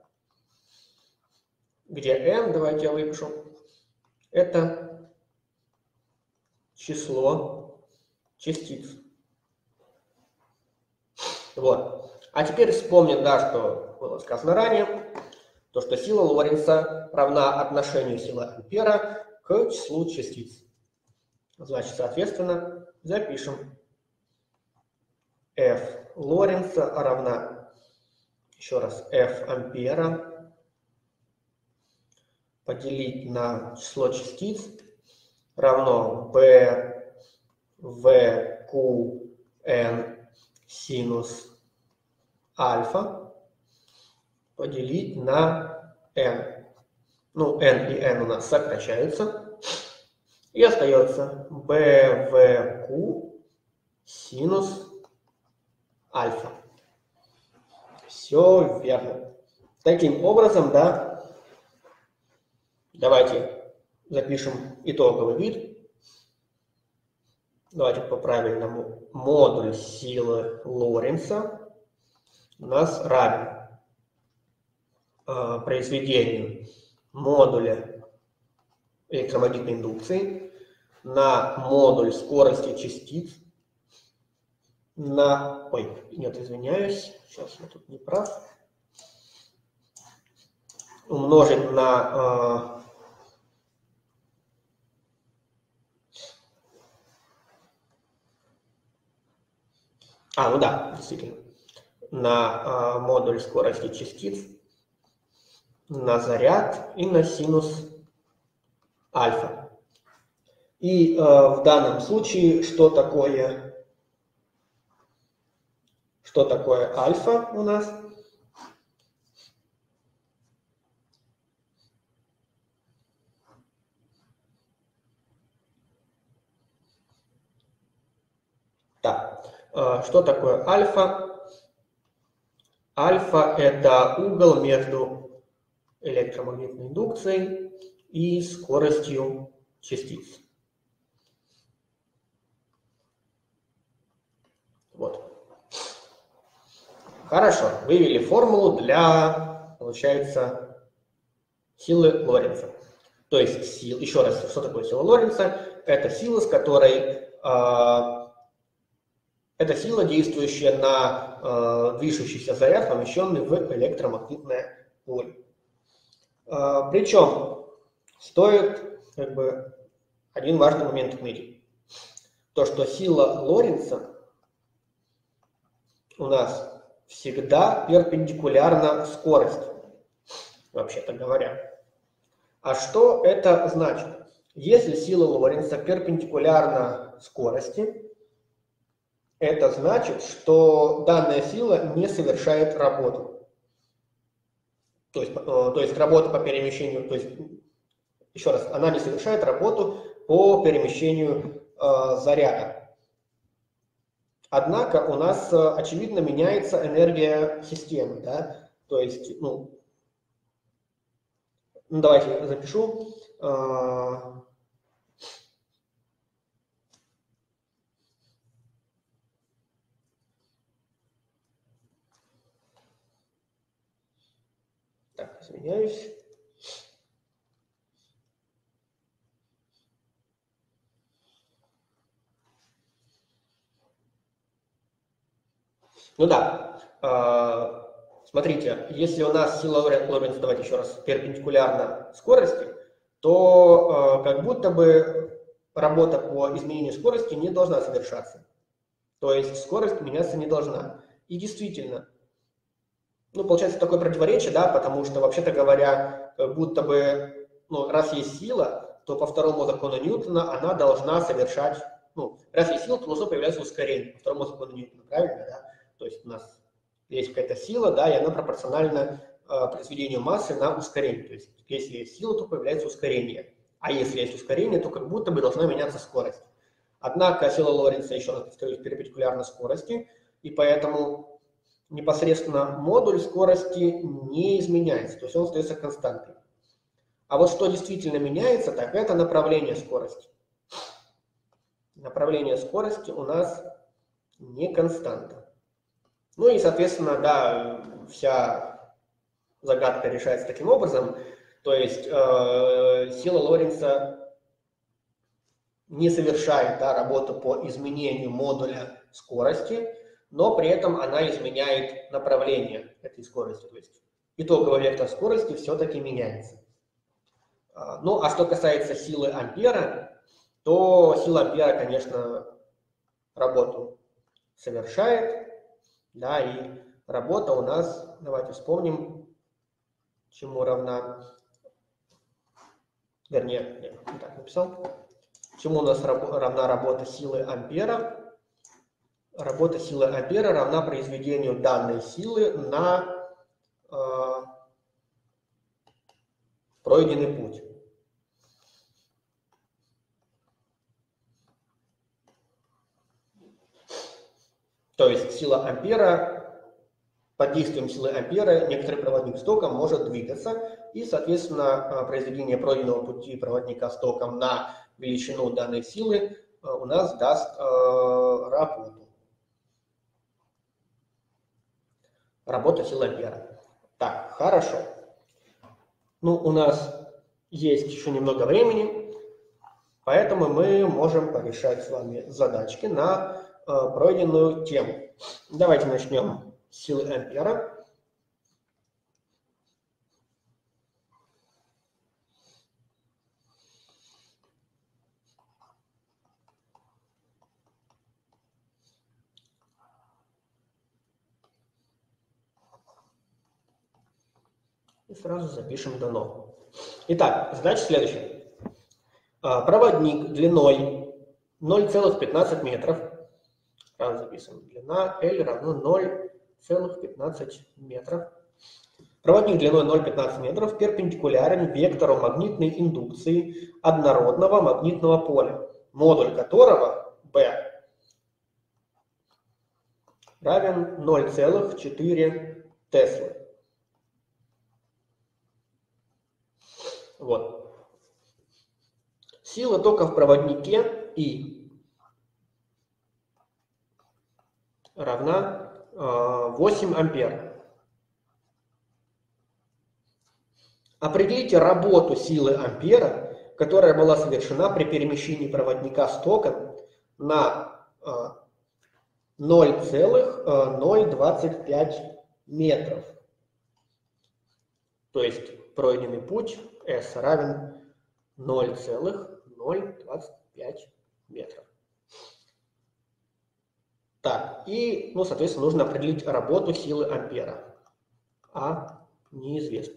Speaker 1: Где N, давайте я выпишу, это число частиц. Вот. А теперь вспомним, да, что было сказано ранее, то, что сила Лоренца равна отношению силы Ампера к числу частиц. Значит, соответственно, запишем F Лоренца равна, еще раз, F Ампера поделить на число частиц равно B V Q N синус альфа поделить на n. Ну, n и n у нас сокращаются. И остается B V Q синус альфа. Все верно. Таким образом, да, давайте запишем итоговый вид. Давайте по правильному. Модуль силы Лоренца у нас равен э, произведению модуля электромагнитной индукции на модуль скорости частиц на... Ой, нет, извиняюсь, сейчас я тут не прав. Умножить на... Э, А, ну да, действительно. На э, модуль скорости частиц, на заряд и на синус альфа. И э, в данном случае, что такое, что такое альфа у нас? Так, э, что такое альфа? Альфа – это угол между электромагнитной индукцией и скоростью частиц. Вот. Хорошо, вывели формулу для, получается, силы Лоренца. То есть, сил, еще раз, что такое сила Лоренца? Это сила, с которой... Э, Это сила, действующая на э, движущийся заряд, помещенный в электромагнитное поле. Э, причем стоит как бы один важный момент отметить. То, что сила Лоренца у нас всегда перпендикулярна скорости, вообще-то говоря. А что это значит? Если сила Лоренца перпендикулярна скорости, это значит, что данная сила не совершает работу. То есть, то есть работа по перемещению, то есть, еще раз, она не совершает работу по перемещению э, заряда. Однако у нас, очевидно, меняется энергия системы, да, то есть, ну, ну давайте запишу. Так, извиняюсь. Ну да, смотрите, если у нас сила Лоренца, давайте еще раз, перпендикулярна скорости, то как будто бы работа по изменению скорости не должна совершаться. То есть скорость меняться не должна. И действительно, ну, получается такое противоречие, да, потому что, вообще-то говоря, как будто бы, ну, раз есть сила, то по второму закону Ньютона она должна совершать, ну, раз есть сила, то должно появляться ускорение по второму закону Ньютона, правильно, да? То есть у нас есть какая-то сила, да, и она пропорциональна э, произведению массы на ускорение. То есть если есть сила, то появляется ускорение. А если есть ускорение, то как будто бы должна меняться скорость. Однако сила Лоренца, еще раз повторюсь, перпендикулярна скорости, и поэтому непосредственно модуль скорости не изменяется, то есть он остается константой. А вот что действительно меняется, так это направление скорости. Направление скорости у нас не константа. Ну и, соответственно, да, вся загадка решается таким образом. То есть э, сила Лоренца не совершает, да, работу по изменению модуля скорости, но при этом она изменяет направление этой скорости. То есть итоговый вектор скорости все-таки меняется. Ну, а что касается силы Ампера, то сила Ампера, конечно, работу совершает. Да, и работа у нас, давайте вспомним, чему равна, вернее, нет, не так написал, чему у нас равна работа силы Ампера. Работа силы Ампера равна произведению данной силы на э, пройденный путь. То есть сила Ампера, под действием силы Ампера некоторый проводник с током может двигаться, и, соответственно, произведение пройденного пути проводника с током на величину данной силы у нас даст э, работу. Работа силы Ампера. Так, хорошо. Ну, у нас есть еще немного времени, поэтому мы можем порешать с вами задачки на э, пройденную тему. Давайте начнем с силы Ампера. И сразу запишем дано. Итак, задача следующая. Проводник длиной ноль целых пятнадцать метров. Сразу записываем. Длина L равно ноль целых пятнадцать метров. Проводник длиной ноль целых пятнадцать метров перпендикулярен вектору магнитной индукции однородного магнитного поля, модуль которого B равен ноль целых четыре Теслы. Вот. Сила тока в проводнике I равна э, восемь ампер. Определите работу силы ампера, которая была совершена при перемещении проводника с током на э, ноль целых ноль двадцать пять метров. То есть пройденный путь S равен ноль целых ноль двадцать пять метров. Так, и, ну, соответственно, нужно определить работу силы ампера. А неизвестно.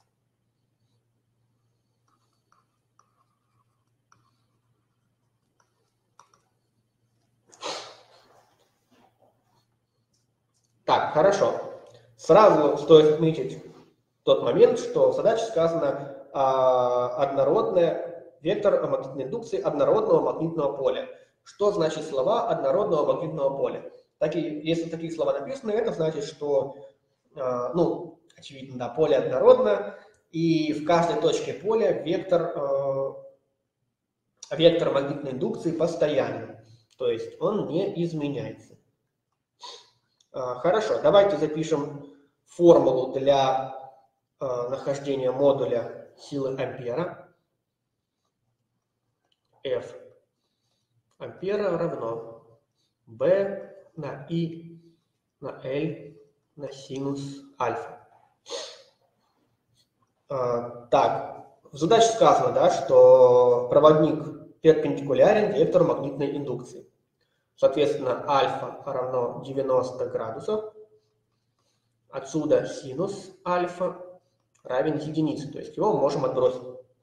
Speaker 1: Так, хорошо. Сразу стоит отметить тот момент, что в задаче сказано а, однородная, вектор магнитной индукции однородного магнитного поля. Что значит слова однородного магнитного поля? Такие, если такие слова написаны, это значит, что, э, ну, очевидно, да, поле однородно, и в каждой точке поля вектор, э, вектор магнитной индукции постоянный, то есть он не изменяется. Э, хорошо, давайте запишем формулу для э, нахождения модуля силы ампера. F ампера равно B на I на L на синус альфа. А, так, в задаче сказано, да, что проводник перпендикулярен вектору магнитной индукции. Соответственно, альфа равно девяносто градусов. Отсюда синус альфа равен единице, то есть его мы можем отбросить.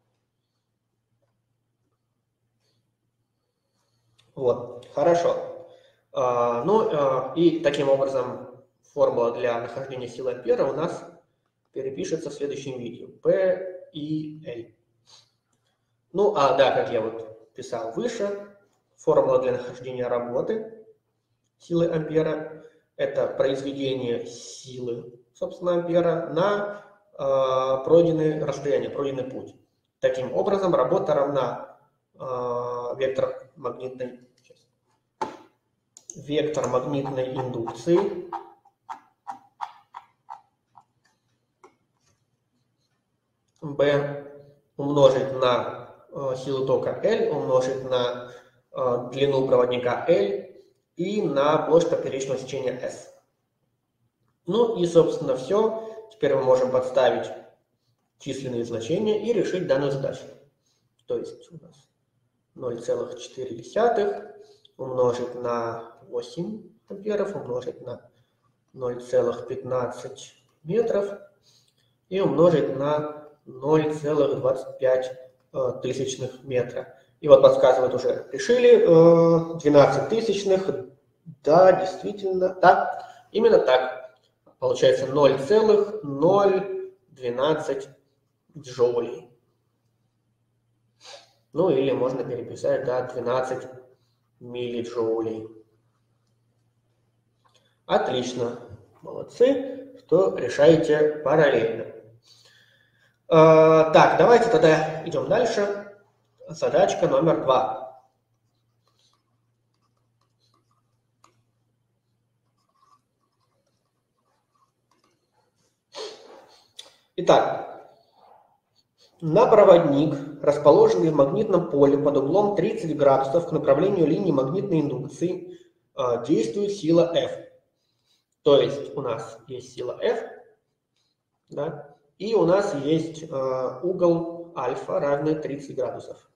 Speaker 1: Вот, хорошо. А, ну а, и таким образом формула для нахождения силы ампера у нас перепишется в следующем видео. P и L. Ну, а да, как я вот писал выше, формула для нахождения работы силы ампера – это произведение силы, собственно, ампера на э, пройденное расстояние, пройденный путь. Таким образом, работа равна э, вектор магнитной, сейчас, вектор магнитной индукции B умножить на э, силу тока L, умножить на э, длину проводника L и на площадь поперечного сечения S. Ну и, собственно, все. Теперь мы можем подставить численные значения и решить данную задачу. То есть у нас ноль целых четыре десятых умножить на восемь амперов, умножить на ноль целых пятнадцать метров и умножить на ноль целых двадцать пять тысячных метра. И вот подсказывает уже, решили, двенадцать тысячных, да, действительно, так, именно так. Получается ноль целых ноль двенадцать джоулей. Ну или можно переписать, да, двенадцать миллиджоулей. Отлично, молодцы, что решаете параллельно. Так, давайте тогда идем дальше. Задачка номер два. Итак, на проводник, расположенный в магнитном поле под углом тридцать градусов к направлению линии магнитной индукции, действует сила F. То есть у нас есть сила F, да, и у нас есть э, угол альфа равный тридцать градусов.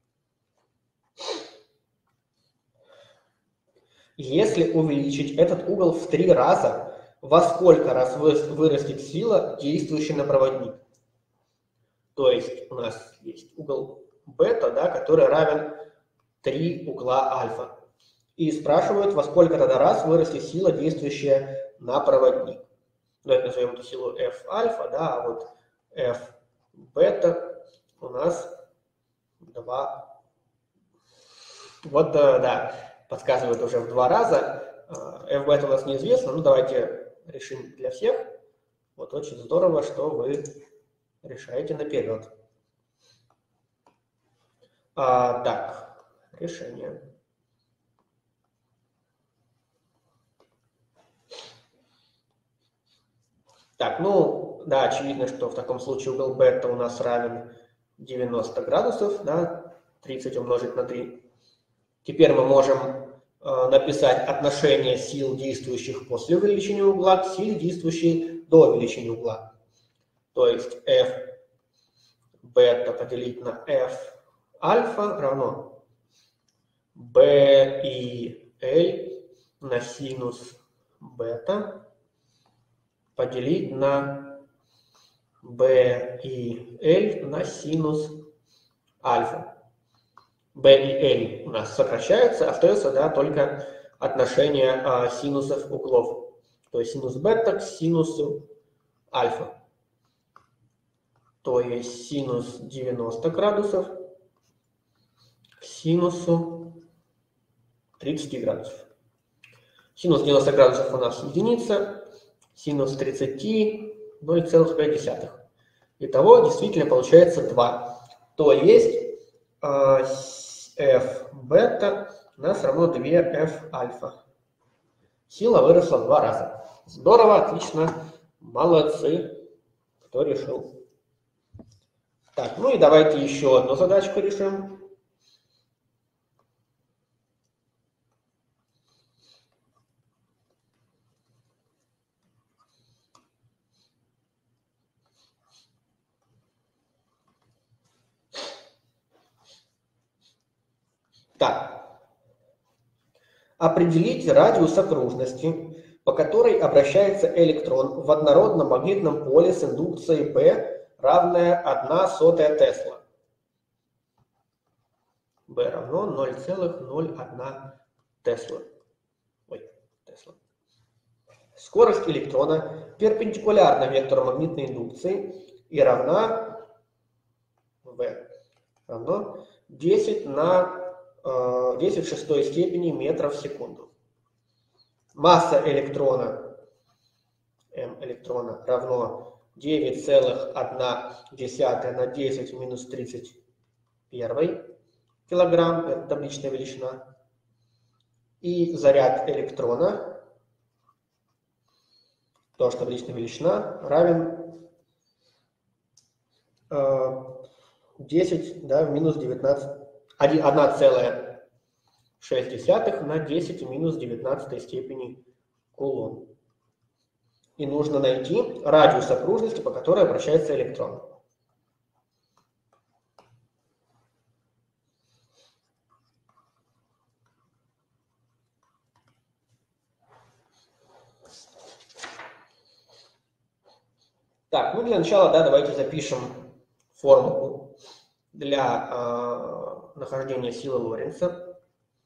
Speaker 1: Если увеличить этот угол в три раза, во сколько раз вырастет сила, действующая на проводник? То есть у нас есть угол бета, да, который равен три угла альфа. И спрашивают, во сколько тогда раз вырастет сила, действующая на проводник. Давайте назовем эту силу F альфа, да, а вот F бета у нас два. Вот, да, подсказывает уже в два раза. F бета у нас неизвестно, ну давайте решим для всех. Вот очень здорово, что вы решаете наперед. А, так, решение. Так, ну, да, очевидно, что в таком случае угол бета у нас равен девяносто градусов, да, тридцать умножить на три. Теперь мы можем э, написать отношение сил, действующих после увеличения угла, к силе, действующей до увеличения угла. То есть F бета поделить на F альфа равно B и L на синус бета поделить на B и L на синус альфа. B и L у нас сокращаются, остается, да, только отношение а, синусов углов. То есть синус бета к синусу альфа. То есть синус девяносто градусов к синусу тридцати градусов. Синус девяноста градусов у нас единица, синус тридцати ноль целых пять десятых. Итого действительно получается два. То есть э, f бета у нас равно два эф альфа. Сила выросла в два раза. Здорово, отлично, молодцы, кто решил. Так, ну и давайте еще одну задачку решим. Так, определите радиус окружности, по которой обращается электрон в однородном магнитном поле с индукцией B, равная одна сотая Тесла. B равно ноль целых ноль одна Тесла. Ой, Тесла. Скорость электрона перпендикулярна вектору магнитной индукции и равна V равно десять на десять в шестой степени метров в секунду. Масса электрона, m электрона, равно девять целых одна десятая на десять в минус тридцать один килограмм, это табличная величина. И заряд электрона, тоже табличная величина, равен э, десять, да, в минус девятнадцать. одна целая шесть десятых на десять в минус девятнадцатой степени кулон. И нужно найти радиус окружности, по которой обращается электрон. Так, ну для начала, да, давайте запишем формулу для э, нахождения силы Лоренца.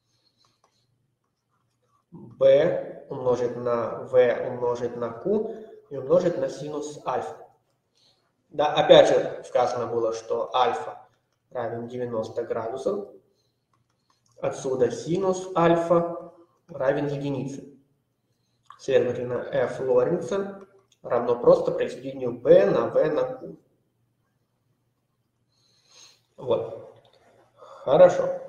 Speaker 1: B умножить на V умножить на Q и умножить на синус альфа. Да, опять же сказано было, что альфа равен девяноста градусов. Отсюда синус альфа равен единице. Следовательно, F Лоренца равно просто произведению B на V на Q. Вот. Хорошо.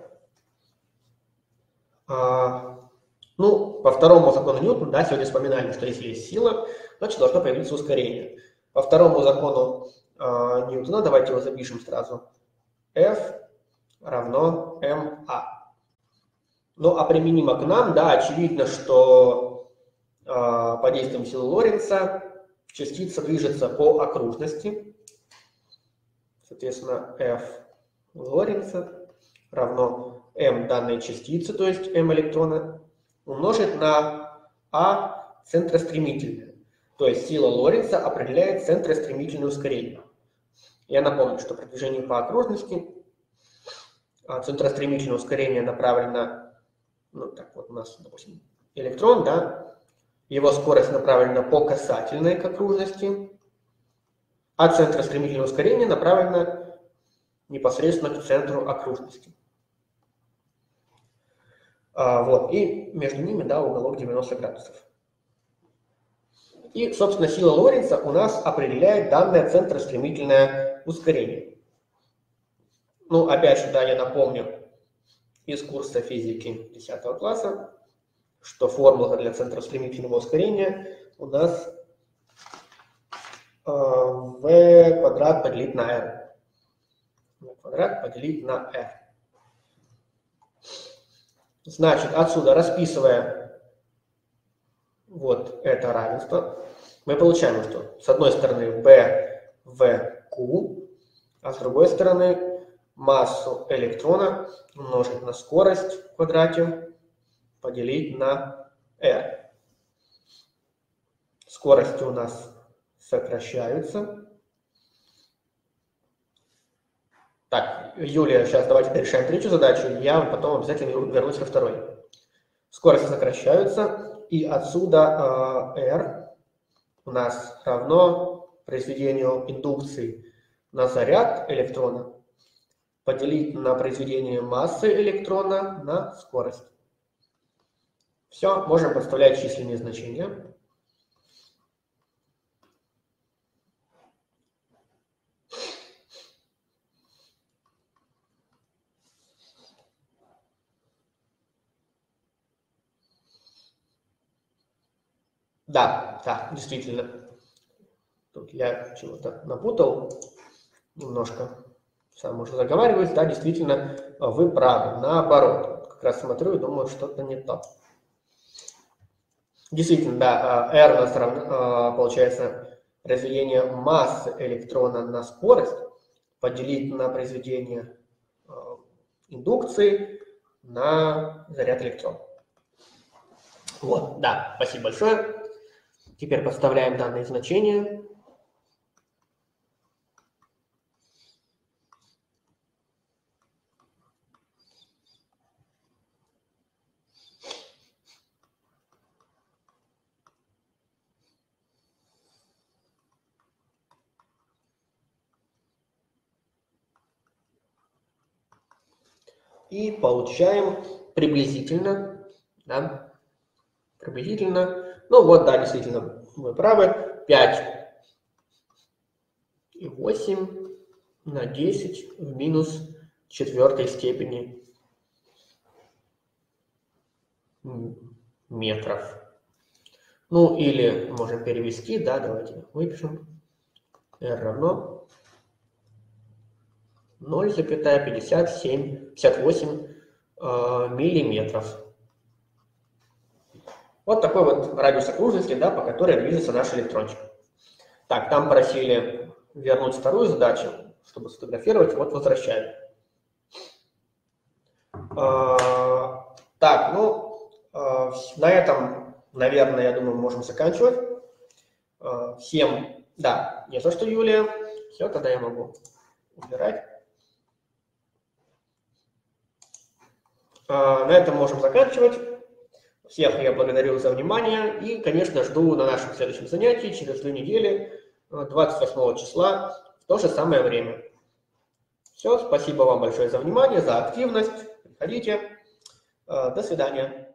Speaker 1: А, ну, по второму закону Ньютона, да, сегодня вспоминали, что если есть сила, значит должно появиться ускорение. По второму закону а, Ньютона, давайте его запишем сразу. F равно ma. Ну, а применимо к нам, да, очевидно, что а, под действием силы Лоренца частица движется по окружности. Соответственно, F Лоренца равно m данной частицы, то есть m электрона, умножить на a центростремительное. То есть сила Лоренца определяет центростремительное ускорение. Я напомню, что при движении по окружности центростремительное ускорение направлено, ну так вот у нас, допустим, электрон, да, его скорость направлена по касательной к окружности, а центростремительное ускорение направлено непосредственно к центру окружности. А, вот, и между ними, да, уголок девяносто градусов. И, собственно, сила Лоренца у нас определяет данное центростремительное ускорение. Ну, опять же, да, я напомню из курса физики десятого класса, что формула для центростремительного ускорения у нас э, v квадрат поделить на r. v квадрат поделить на r. Значит, отсюда, расписывая вот это равенство, мы получаем, что с одной стороны b v q, а с другой стороны массу электрона умножить на скорость в квадрате поделить на r. Скорости у нас сокращаются. Так, Юлия, сейчас давайте решаем третью задачу, я потом обязательно вернусь ко второй. Скорости сокращаются, и отсюда э, R у нас равно произведению индукции на заряд электрона поделить на произведение массы электрона на скорость. Все, можем подставлять численные значения. Да, да, действительно. Тут я чего-то напутал немножко. Сам уже заговариваюсь. Да, действительно, вы правы. Наоборот. Как раз смотрю и думаю, что-то не то. Действительно, да, R у нас равно, получается разделение массы электрона на скорость поделить на произведение индукции на заряд электрона. Вот, да, спасибо большое. Теперь подставляем данные значения. И получаем приблизительно, да, приблизительно, ну вот, да, действительно, вы правы, пять и восемь на десять в минус четвертой степени метров. Ну, или можем перевести, да, давайте выпишем. R равно ноль целых пятьдесят семь, пятьдесят восемь э, миллиметров. Вот такой вот радиус окружности, да, по которой движется наш электрончик. Так, там просили вернуть вторую задачу, чтобы сфотографировать, вот возвращаю. Э, так, ну, э, на этом, наверное, я думаю, можем заканчивать. Э, всем, да, не то что Юлия, все, тогда я могу убирать. На этом можем заканчивать. Всех я благодарю за внимание и, конечно, жду на нашем следующем занятии через две недели, двадцать восьмого числа, в то же самое время. Все, спасибо вам большое за внимание, за активность. Приходите. До свидания.